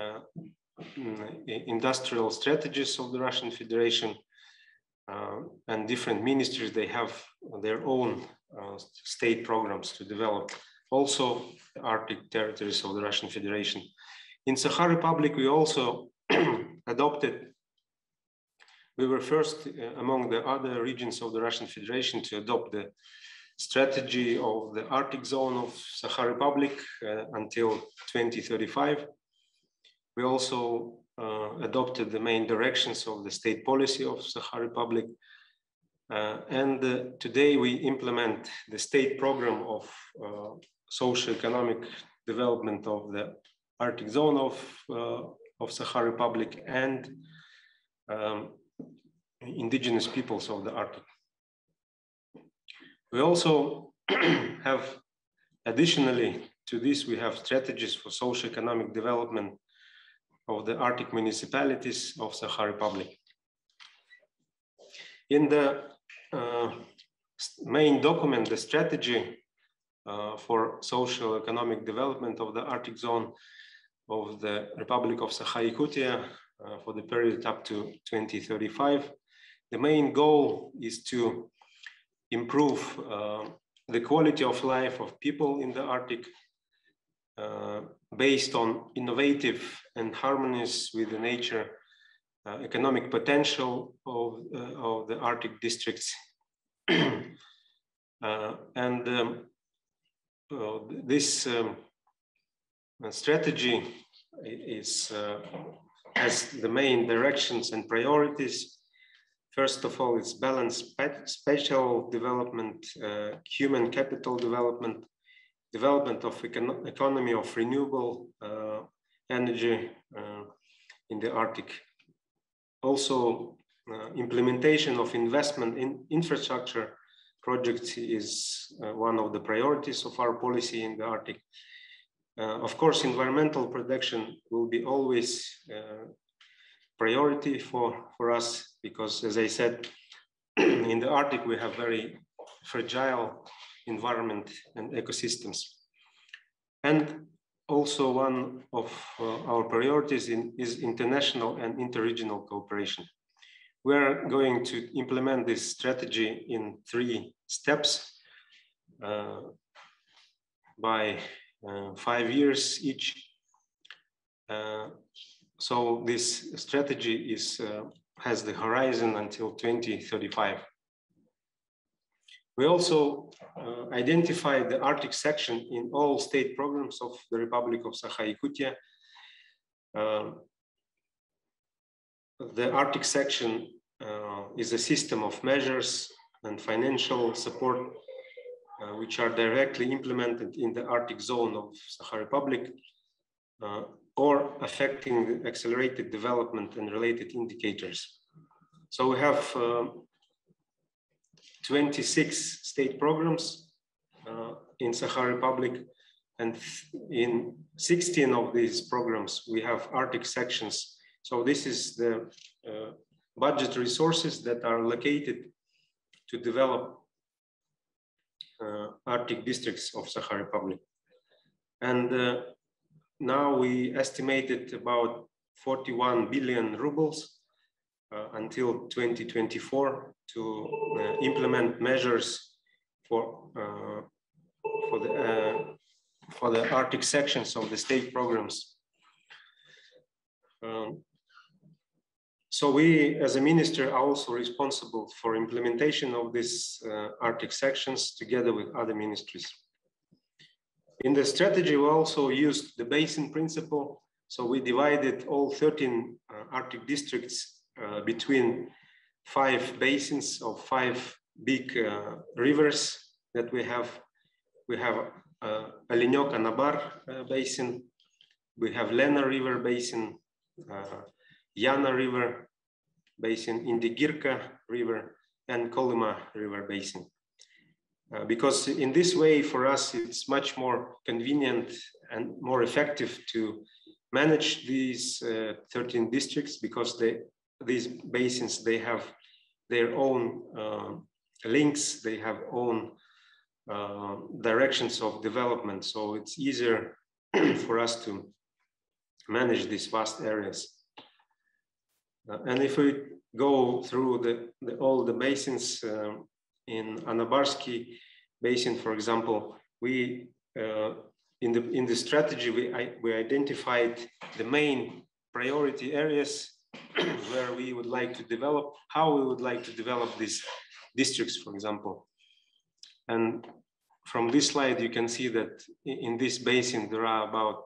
industrial strategies of the Russian Federation, and different ministries, they have their own state programs to develop also the Arctic territories of the Russian Federation. In Sakha Republic, we also adopted, we were first among the other regions of the Russian Federation to adopt the strategy of the Arctic zone of Sakha Republic until 2035. We also adopted the main directions of the state policy of Sakha Republic. Today we implement the state program of socio-economic development of the Arctic zone of Sakha Republic and indigenous peoples of the Arctic. We also have, additionally to this, we have strategies for socio-economic development of the Arctic municipalities of Sakha Republic. In the main document, the strategy for social economic development of the Arctic zone, of the Republic of Sakha-Yakutia for the period up to 2035. The main goal is to improve the quality of life of people in the Arctic based on innovative and harmonious with the nature economic potential of the Arctic districts. This strategy has the main directions and priorities. First of all, it's balanced spatial development, human capital development, development of economy of renewable energy in the Arctic. Also, implementation of investment in infrastructure projects is one of the priorities of our policy in the Arctic. Of course, environmental protection will be always priority for us, because, as I said, in the Arctic we have very fragile environment and ecosystems. And also one of our priorities is international and interregional cooperation. We're going to implement this strategy in 3 steps by 5 years each. So this strategy has the horizon until 2035. We also identified the Arctic section in all state programs of the Republic of Sakha-Yakutia. The Arctic section is a system of measures and financial support which are directly implemented in the Arctic zone of Sakha Republic or affecting the accelerated development and related indicators. So we have 26 state programs in Sakha Republic, and in 16 of these programs we have Arctic sections. So this is the budget resources that are allocated to develop Arctic districts of Sakha Republic. And now we estimated about 41 billion rubles until 2024 to implement measures for the Arctic sections of the state programs. So we, as a minister, are also responsible for implementation of these Arctic sections together with other ministries. In the strategy, we also used the basin principle. So we divided all 13 Arctic districts between 5 basins of 5 big rivers that we have. We have Alenyok-Anabar basin, we have Lena River basin, Yana River basin, Indigirka River, and Kolyma River basin. Because in this way, for us, it's much more convenient and more effective to manage these 13 districts, because these basins, they have their own links, they have own directions of development. So it's easier for us to manage these vast areas. And if we go through all the basins, in Anabarsky basin, for example, we in the strategy we identified the main priority areas where we would like to develop, how we would like to develop these districts, for example. And from this slide, you can see that in this basin there are about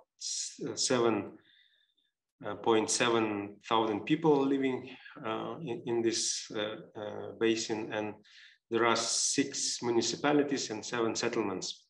7.7 thousand people living in this basin, and there are 6 municipalities and 7 settlements.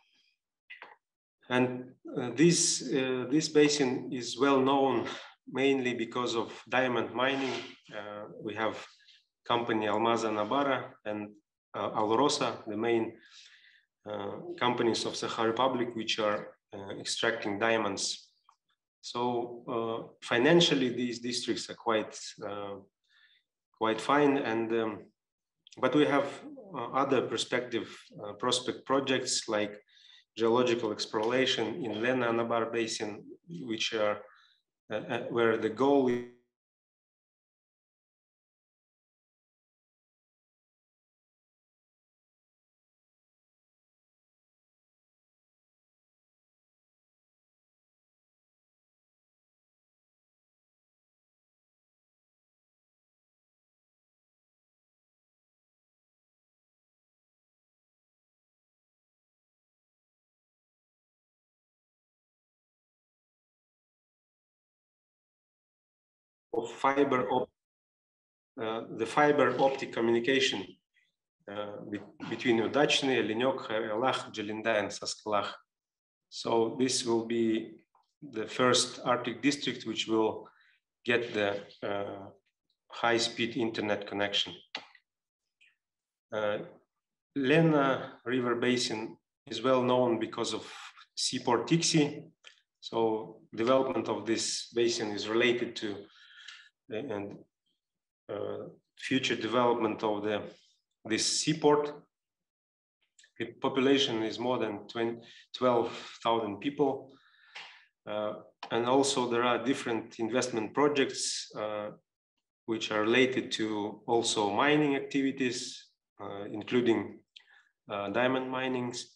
And this basin is well known mainly because of diamond mining. We have company Almaza Nabara and Alrosa, the main companies of Sakha Republic, which are extracting diamonds. So financially, these districts are quite fine, and but we have other prospect projects like geological exploration in Lena Anabar Basin, which are where the goal is of the fiber optic communication between Udachny, Lenyok, Elach, Jelinda, and Saskelach. So this will be the first Arctic district which will get the high-speed internet connection. Lena River Basin is well known because of seaport Tiksi. So development of this basin is related to and future development of this seaport. The population is more than 12,000 people. And also there are different investment projects which are related to also mining activities, including diamond minings,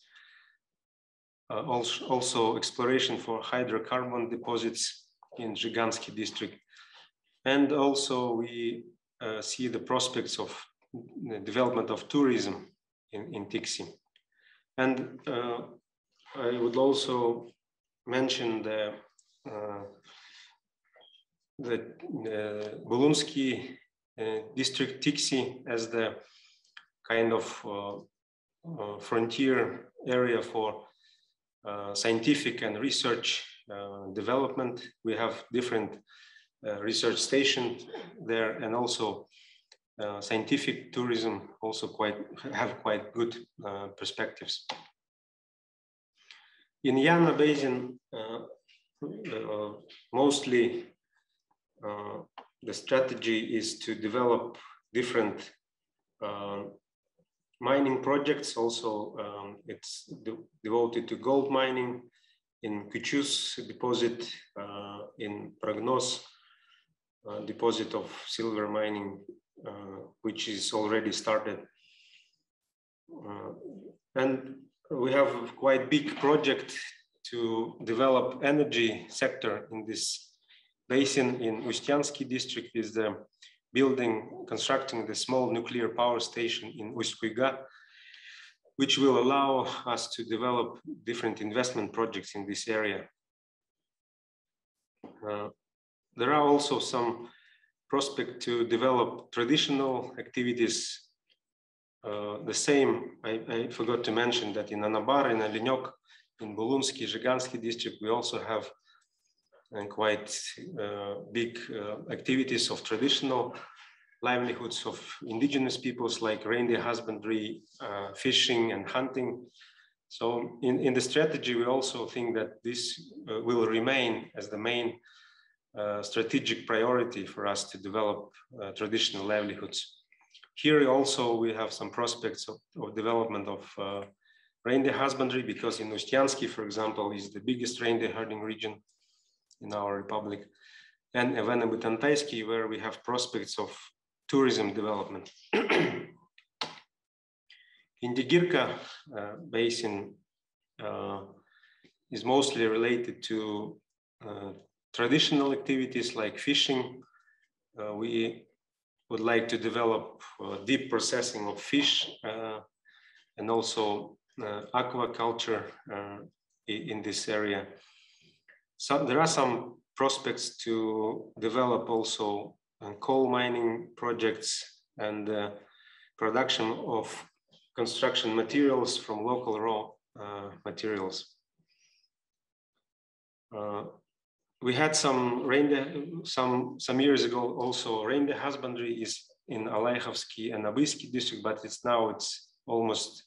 also exploration for hydrocarbon deposits in Zhigansky district. And also we see the prospects of the development of tourism in Tiksi. And I would also mention the Bulunsky district Tiksi as the kind of frontier area for scientific and research development. We have different research stations there, and also scientific tourism also have quite good perspectives. In Yana Basin, mostly the strategy is to develop different mining projects. Also, it's devoted to gold mining in Kuchus deposit, in Prognoz deposit of silver mining, which is already started. And we have quite big project to develop energy sector in this basin. In Ustyansky district is the constructing the small nuclear power station in Ust-Kuiga, which will allow us to develop different investment projects in this area. There are also some prospects to develop traditional activities. The same, I forgot to mention that in Anabar, in Alenyok, in Bulunsky, Zhigansky district, we also have quite big activities of traditional livelihoods of indigenous peoples, like reindeer husbandry, fishing and hunting. So in the strategy, we also think that this will remain as the main strategic priority for us to develop traditional livelihoods. Here also we have some prospects of development of reindeer husbandry, because in Ustyansky, for example, is the biggest reindeer herding region in our republic, and Evene-Butantayski, where we have prospects of tourism development. In the Girka basin is mostly related to traditional activities like fishing. We would like to develop deep processing of fish and also aquaculture in this area. So there are some prospects to develop also coal mining projects and production of construction materials from local raw materials. We had some reindeer, some years ago also reindeer husbandry is in Alayhovsky and Abysky district, but it's almost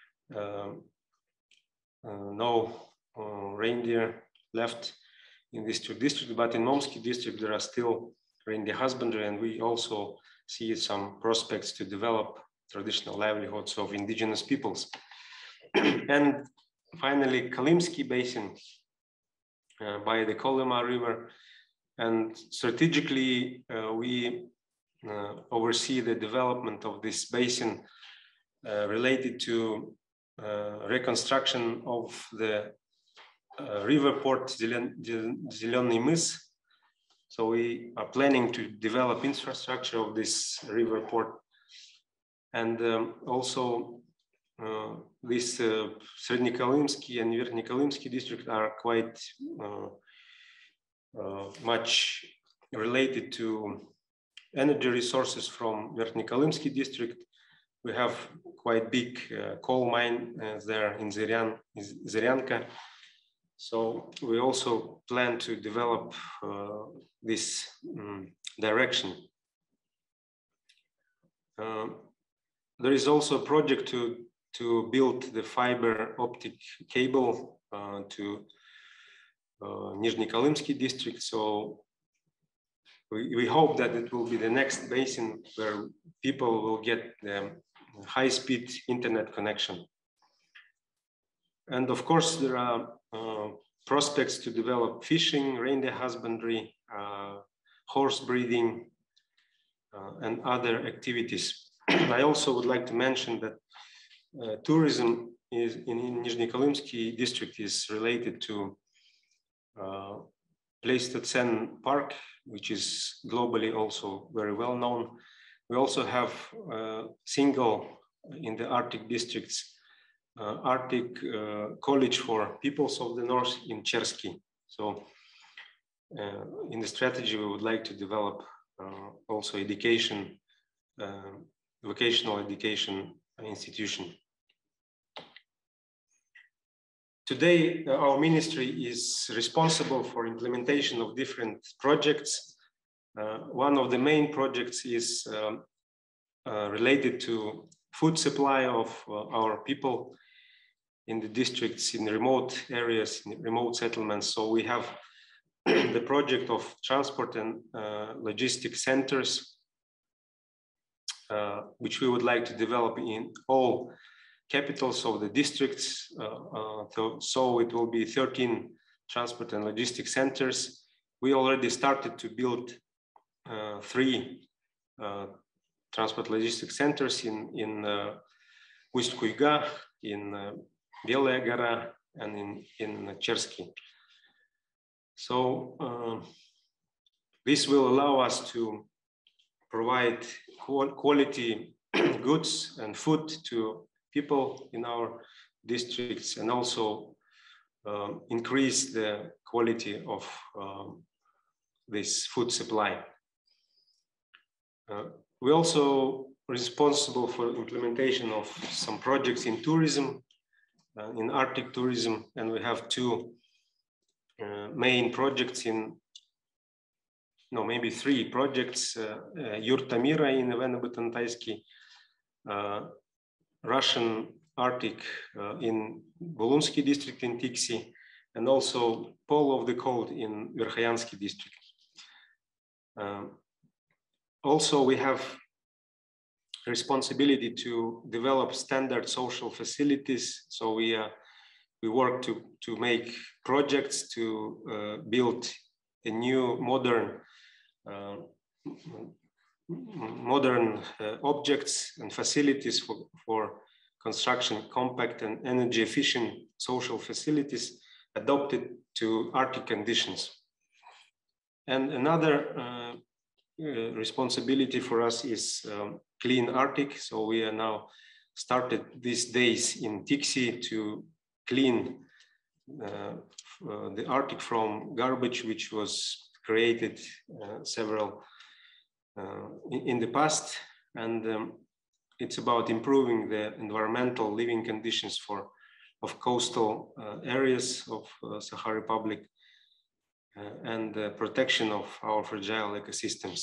no reindeer left in these two districts, but in Omsky district there are still reindeer husbandry, and we also see some prospects to develop traditional livelihoods of indigenous peoples. And finally, Kalymsky Basin by the Kolyma River. And strategically, we oversee the development of this basin related to reconstruction of the river port Zelenyy Mys. So we are planning to develop infrastructure of this river port. And also this Srednyekolymsky and Verkhnyekolymsky district are quite much related to energy resources from Verkhnyekolymsky district. We have quite big coal mine there in Zyryanka. So we also plan to develop this direction. There is also a project to build the fiber optic cable to Nizhny-Kolymsky district. So we hope that it will be the next basin where people will get the high-speed internet connection. And of course, there are prospects to develop fishing, reindeer husbandry, horse breeding, and other activities. I also would like to mention that tourism is in Nizhny-Kolymsky district is related to Pleistocene Park, which is globally also very well known. We also have single in the Arctic districts, Arctic College for Peoples of the North in Chersky. So in the strategy, we would like to develop also education, vocational education institution. Today, our ministry is responsible for implementation of different projects. One of the main projects is related to food supply of our people in the districts, in remote areas, in remote settlements. So we have the project of transport and logistics centers, which we would like to develop in all capitals of the districts. So it will be 13 transport and logistics centers. We already started to build 3 transport logistics centers in Ust-Kuyga, in Belaya Gora, and in Chersky. So this will allow us to provide quality goods and food to people in our districts, and also increase the quality of this food supply. We're also responsible for implementation of some projects in tourism, in Arctic tourism, and we have 2 main projects maybe 3 projects, Yurta Mira in Ivano-Butantayski, Russian Arctic in Bulunsky district in Tiksi, and also Pole of the Cold in Verkhoyansky district. Also, we have responsibility to develop standard social facilities. So we work to make projects to build a new modern objects and facilities for construction, compact and energy efficient social facilities adopted to Arctic conditions. And another responsibility for us is Clean Arctic. So we are now started these days in Tiksi to clean the Arctic from garbage, which was created several in the past. And it's about improving the environmental living conditions of coastal areas of Sakha Republic and the protection of our fragile ecosystems.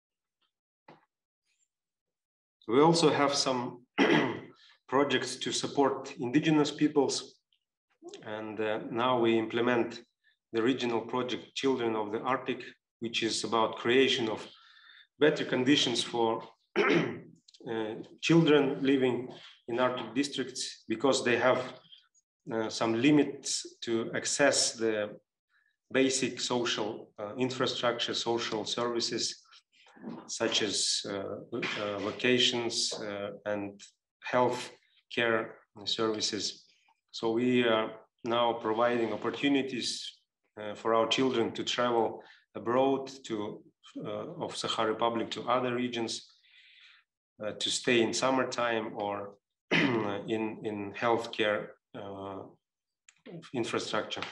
We also have some projects to support indigenous peoples, and now we implement the regional project Children of the Arctic, which is about creation of better conditions for children living in Arctic districts, because they have some limits to access the basic social infrastructure, social services, such as vacations and health care services. So we are now providing opportunities for our children to travel abroad of Sakha Republic to other regions, to stay in summertime or in healthcare infrastructure.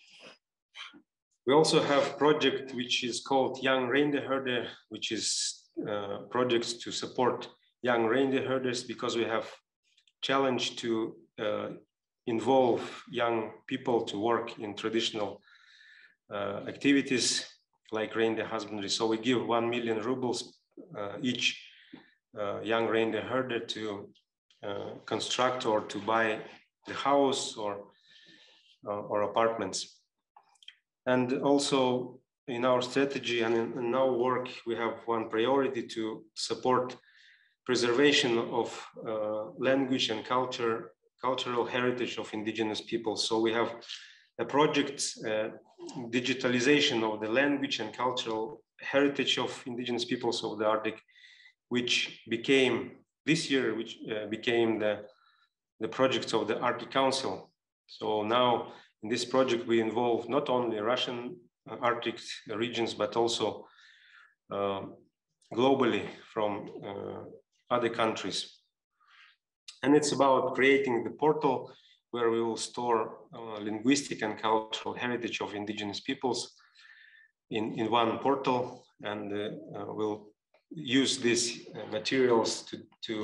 We also have project which is called Young Reindeer Herder, which is projects to support young reindeer herders, because we have challenge to involve young people to work in traditional activities like reindeer husbandry. So we give 1 million rubles each young reindeer herder to construct or to buy the house or apartments. And also in our strategy and in our work, we have one priority to support preservation of language and cultural heritage of indigenous peoples. So we have a project, digitalization of the language and cultural heritage of indigenous peoples of the Arctic, which became this year, which became the project of the Arctic Council. So now in this project, we involve not only Russian Arctic regions, but also globally from other countries. And it's about creating the portal where we will store linguistic and cultural heritage of indigenous peoples in one portal, and we'll use these materials to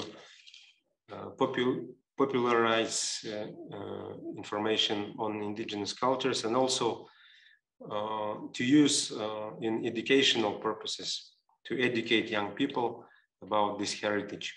popularize information on indigenous cultures, and also to use in educational purposes, to educate young people about this heritage.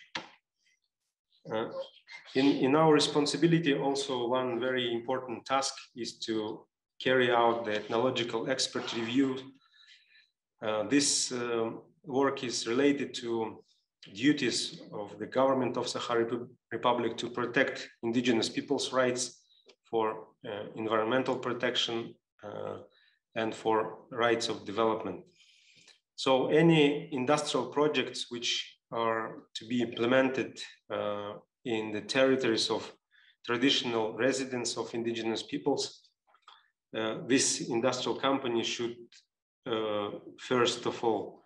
In our responsibility, also one very important task is to carry out the ethnological expert review. This work is related to duties of the government of Sakha Republic to protect indigenous people's rights, for environmental protection, and for rights of development. So any industrial projects which are to be implemented in the territories of traditional residents of indigenous peoples, this industrial company should first of all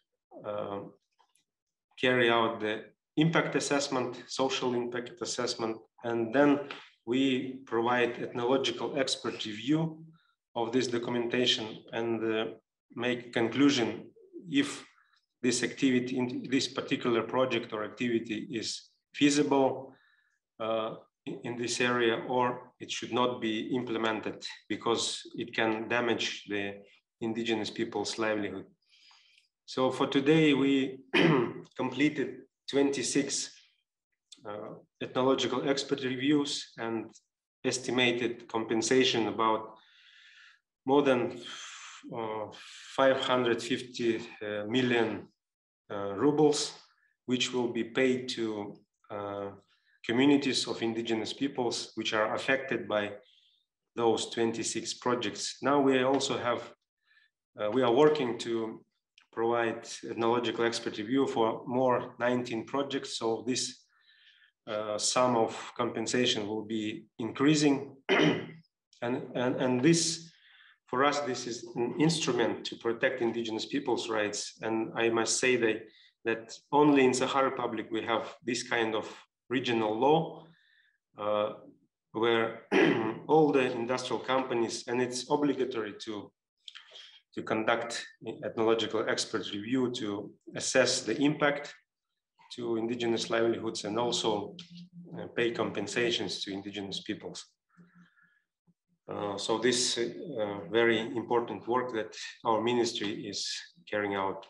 carry out the impact assessment, social impact assessment, and then we provide ethnological expert review of this documentation and make conclusion if this activity, in this particular project or activity, is feasible in this area, or it should not be implemented because it can damage the indigenous people's livelihood. So for today, we completed 26 ethnological expert reviews and estimated compensation about more than 550 million rubles, which will be paid to communities of indigenous peoples which are affected by those 26 projects. Now we also have, we are working to provide ethnological expert review for more 19 projects. So this sum of compensation will be increasing. and this, for us, this is an instrument to protect indigenous people's rights. And I must say that only in Sakha Republic we have this kind of regional law where all the industrial companies, and it's obligatory to conduct ethnological expert review to assess the impact to indigenous livelihoods and also pay compensations to indigenous peoples. So this very important work that our ministry is carrying out.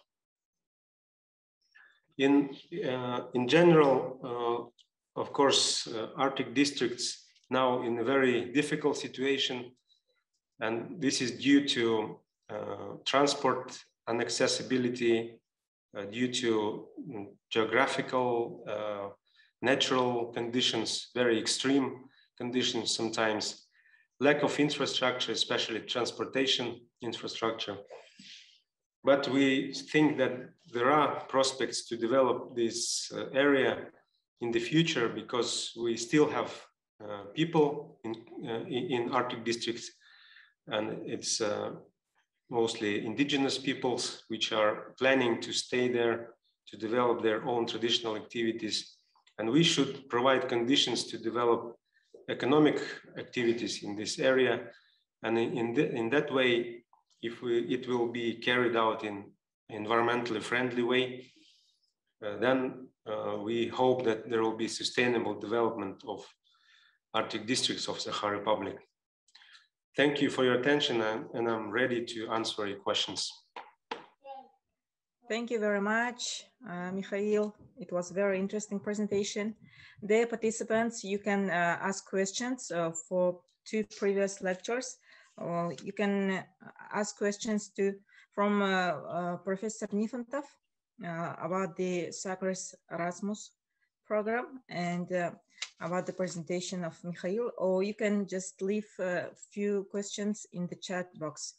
In general, of course, Arctic districts now in a very difficult situation, and this is due to transport inaccessibility, due to geographical, natural conditions, very extreme conditions sometimes, lack of infrastructure, especially transportation infrastructure. But we think that there are prospects to develop this area in the future, because we still have people in Arctic districts, and it's mostly indigenous peoples which are planning to stay there, to develop their own traditional activities. And we should provide conditions to develop economic activities in this area. And in that way, if it will be carried out in environmentally friendly way, then we hope that there will be sustainable development of Arctic districts of Sakha Republic. Thank you for your attention, and I'm ready to answer your questions. Thank you very much, Mikhail. It was a very interesting presentation. Dear participants, you can ask questions for 2 previous lectures. You can ask questions from Professor Nifantov about the SAGRIS Erasmus program and about the presentation of Mikhail, or you can just leave a few questions in the chat box.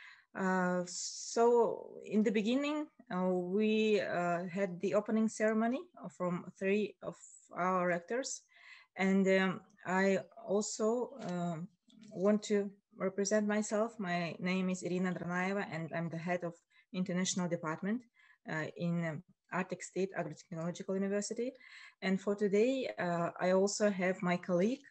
So in the beginning, we had the opening ceremony from 3 of our rectors, and I also want to represent myself. My name is Irina Dranaeva, and I'm the head of international department in Arctic State Agro-Technological University. And for today, I also have my colleague,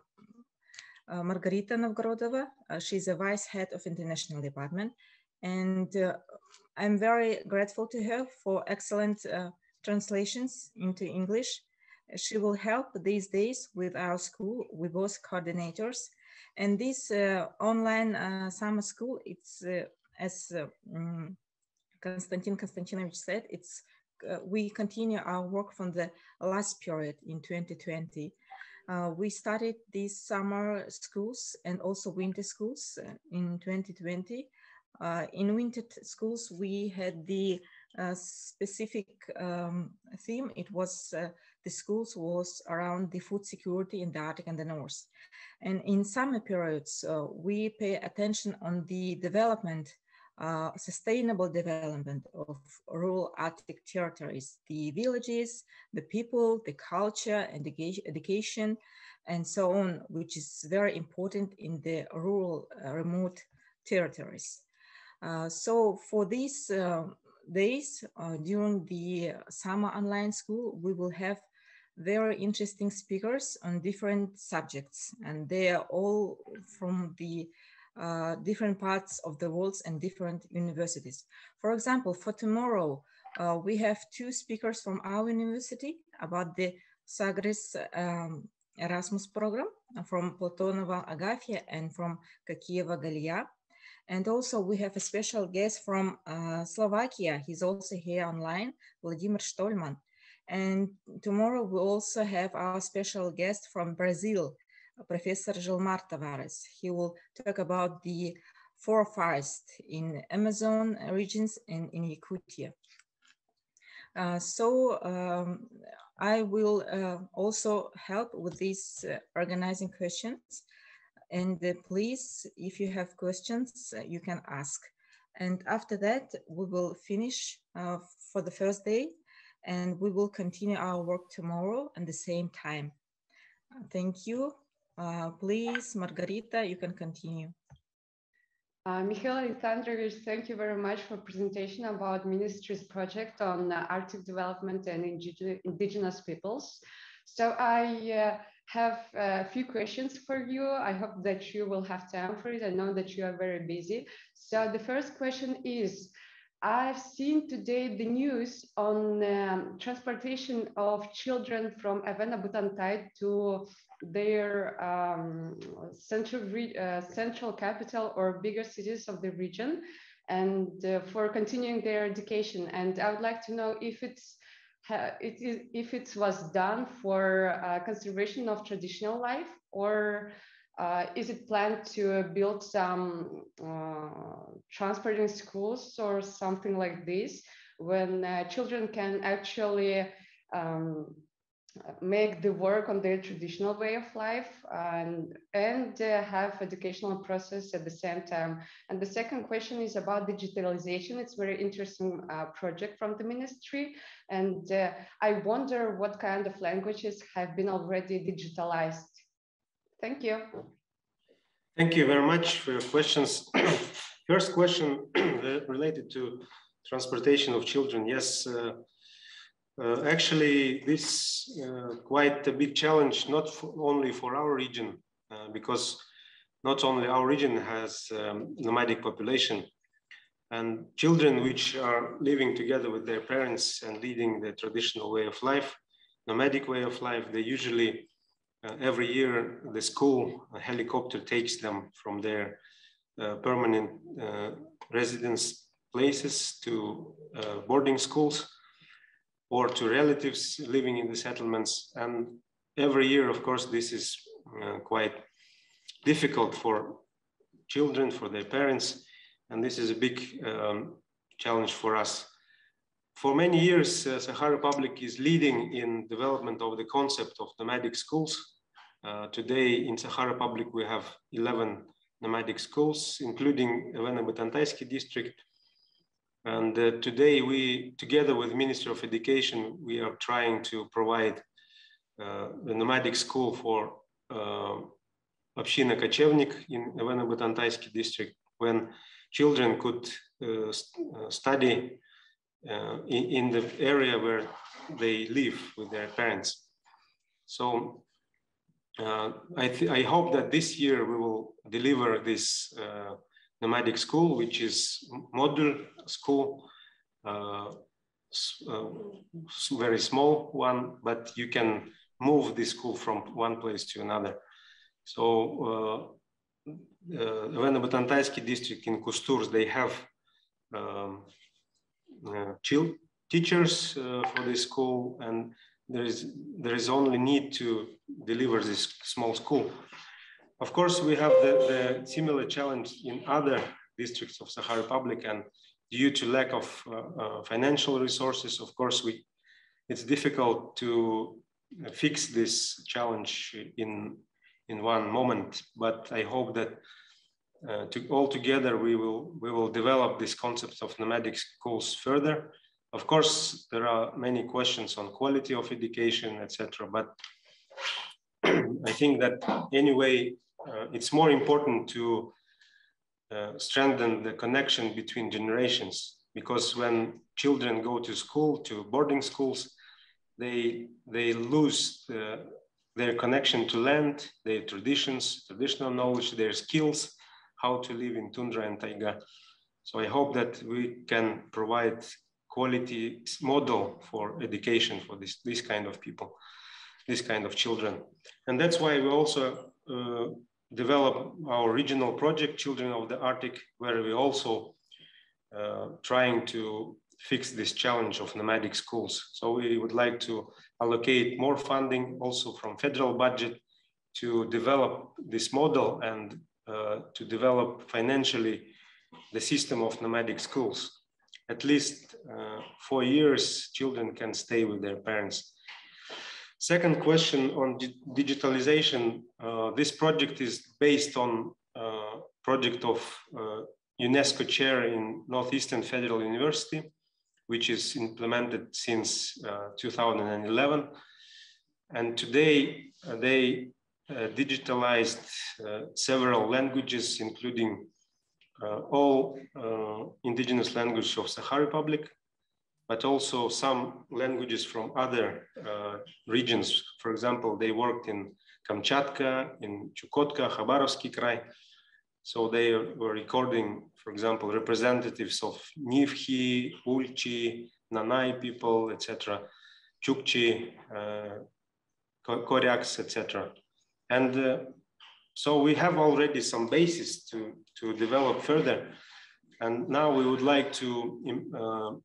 Margarita Novgorodova. She's a vice head of international department. And I'm very grateful to her for excellent translations into English. She will help these days with our school, with both coordinators. And this online summer school, it's as Konstantin Konstantinovich said, it's we continue our work from the last period in 2020. We started these summer schools and also winter schools in 2020. In winter schools, we had the specific theme. It was the schools was around the food security in the Arctic and the North. And in summer periods, we pay attention on the development, sustainable development of rural Arctic territories, the villages, the people, the culture, and education, and so on, which is very important in the rural remote territories. So for these days during the summer online school, we will have very interesting speakers on different subjects, and they are all from the different parts of the world and different universities. For example, for tomorrow, we have 2 speakers from our university about the SAGRIS Erasmus program, from Platonova Agafia and from Kakieva Galia. And also we have a special guest from Slovakia. He's also here online, Vladimir Stolman. And tomorrow we also have our special guest from Brazil, Professor Gilmar Tavares. He will talk about the forest in Amazon regions and in Yakutia. I will also help with these organizing questions. And please, if you have questions, you can ask. And after that, we will finish for the first day, and we will continue our work tomorrow at the same time. Thank you. Please, Margarita, you can continue. Mikhail Alexandrovich, thank you very much for presentation about Ministry's project on Arctic development and indigenous peoples. So I have a few questions for you. I hope that you will have time for it. I know that you are very busy. So the first question is, I've seen today the news on transportation of children from Avena Butantide to their central capital or bigger cities of the region, and for continuing their education. And I would like to know if if it was done for conservation of traditional life, or is it planned to build some transporting schools or something like this, when children can actually make the work on their traditional way of life and have educational process at the same time. And the second question is about digitalization. It's a very interesting project from the ministry. And I wonder what kind of languages have been already digitalized. Thank you. Thank you very much for your questions. First question related to transportation of children. Yes, actually, this quite a big challenge, not only for our region, because not only our region has nomadic population, and children which are living together with their parents and leading the traditional way of life, nomadic way of life, they usually every year the school helicopter takes them from their permanent residence places to boarding schools or to relatives living in the settlements. And every year, of course, this is quite difficult for children, for their parents, and this is a big challenge for us. For many years, Sakha Republic is leading in development of the concept of nomadic schools. Today in Sakha Republic, we have 11 nomadic schools, including Eveno-Butantayski district. And today we, together with Ministry of Education, we are trying to provide the nomadic school for Община Кочевник in Eveno-Butantayski district, when children could study in the area where they live with their parents. So I hope that this year we will deliver this nomadic school, which is module school, very small one, but you can move the school from one place to another. So Eveno-Butantayski district in Kusturs, they have teachers for this school, and there is only need to deliver this small school. Of course, we have the similar challenge in other districts of Sakha Republic, and due to lack of financial resources, of course, it's difficult to fix this challenge in one moment. But I hope that all together we will develop this concept of nomadic schools further. Of course, there are many questions on quality of education, etc. But I think that anyway, it's more important to strengthen the connection between generations, because when children go to school, to boarding schools, they lose their connection to land, their traditions, traditional knowledge, their skills, how to live in tundra and taiga. So I hope that we can provide quality model for education for this kind of people, this kind of children. And that's why we also develop our regional project, Children of the Arctic, where we also trying to fix this challenge of nomadic schools. So we would like to allocate more funding also from federal budget to develop this model and to develop financially the system of nomadic schools. At least 4 years, children can stay with their parents. Second question on digitalization. This project is based on project of UNESCO chair in Northeastern Federal University, which is implemented since 2011. And today they digitalized several languages, including all indigenous languages of Sakha Republic, but also some languages from other regions. For example, they worked in Kamchatka, in Chukotka, Khabarovsky Krai. So they were recording, for example, representatives of Nivkhi, Ulchi, Nanai people, etc., Chukchi, Koryaks, etc. And so we have already some basis to develop further. And now we would like to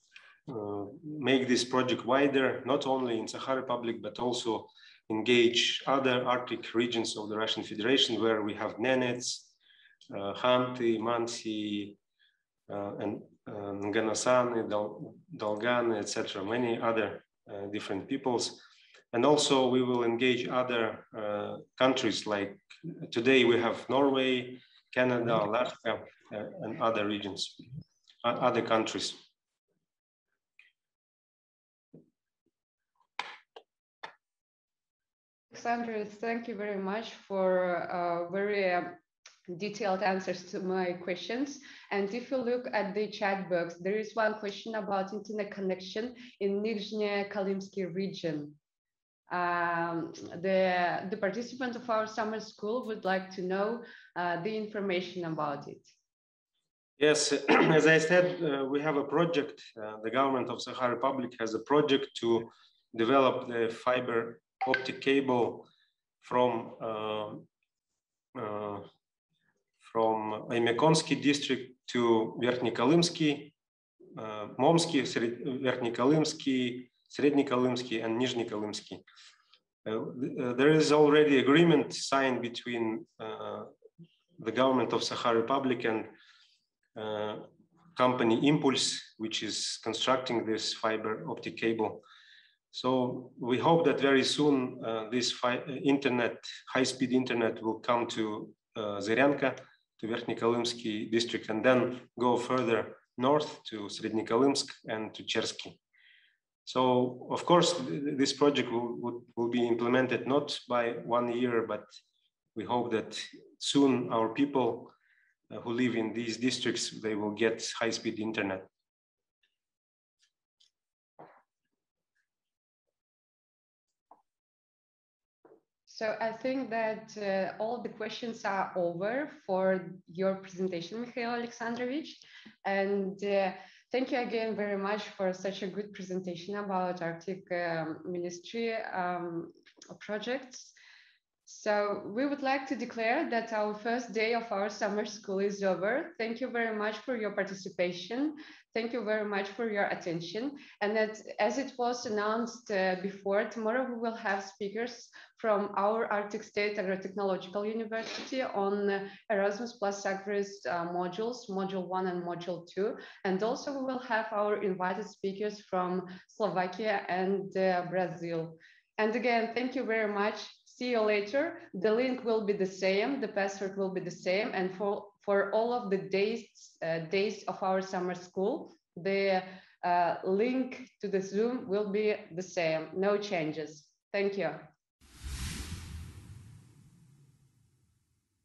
make this project wider, not only in Sakha Republic, but also engage other Arctic regions of the Russian Federation, where we have Nenets, Khanty, Mansi, and Nganasani, Dolgаны, etc., many other different peoples. And also we will engage other countries, like today we have Norway, Canada, Latvia, and other regions, other countries. Alexander, thank you very much for very detailed answers to my questions. And if you look at the chat box, there is one question about internet connection in Nizhny Kalymsky region. The participant of our summer school would like to know the information about it. Yes, as I said, we have a project. The government of Sakha Republic has a project to develop the fiber optic cable from Oymyakonsky district to Verkhny-Kolymsky, Momsky, Verkhny-Kolymsky, Sredny-Kolymsky, and Nizhny-Kolymsky. There is already agreement signed between the government of Sakha Republic and company Impulse, which is constructing this fiber optic cable. So we hope that very soon this high-speed internet will come to Zyryanka, to Verkhny-Kolymsky district, and then go further north to Sredny-Kolymsk and to Chersky. So of course, this project will be implemented not by 1 year, but we hope that soon our people who live in these districts, they will get high-speed internet. So I think that all the questions are over for your presentation, Mikhail Alexandrovich. And thank you again very much for such a good presentation about Arctic Ministry projects. So we would like to declare that our first day of our summer school is over. Thank you very much for your participation. Thank you very much for your attention. And that, as it was announced before, tomorrow we will have speakers from our Arctic State Agro-Technological University on Erasmus Plus Agris modules, Module 1 and Module 2. And also we will have our invited speakers from Slovakia and Brazil. And again, thank you very much. See you later. The link will be the same, the password will be the same, and for all of the days of our summer school, the link to the Zoom will be the same, no changes. Thank you.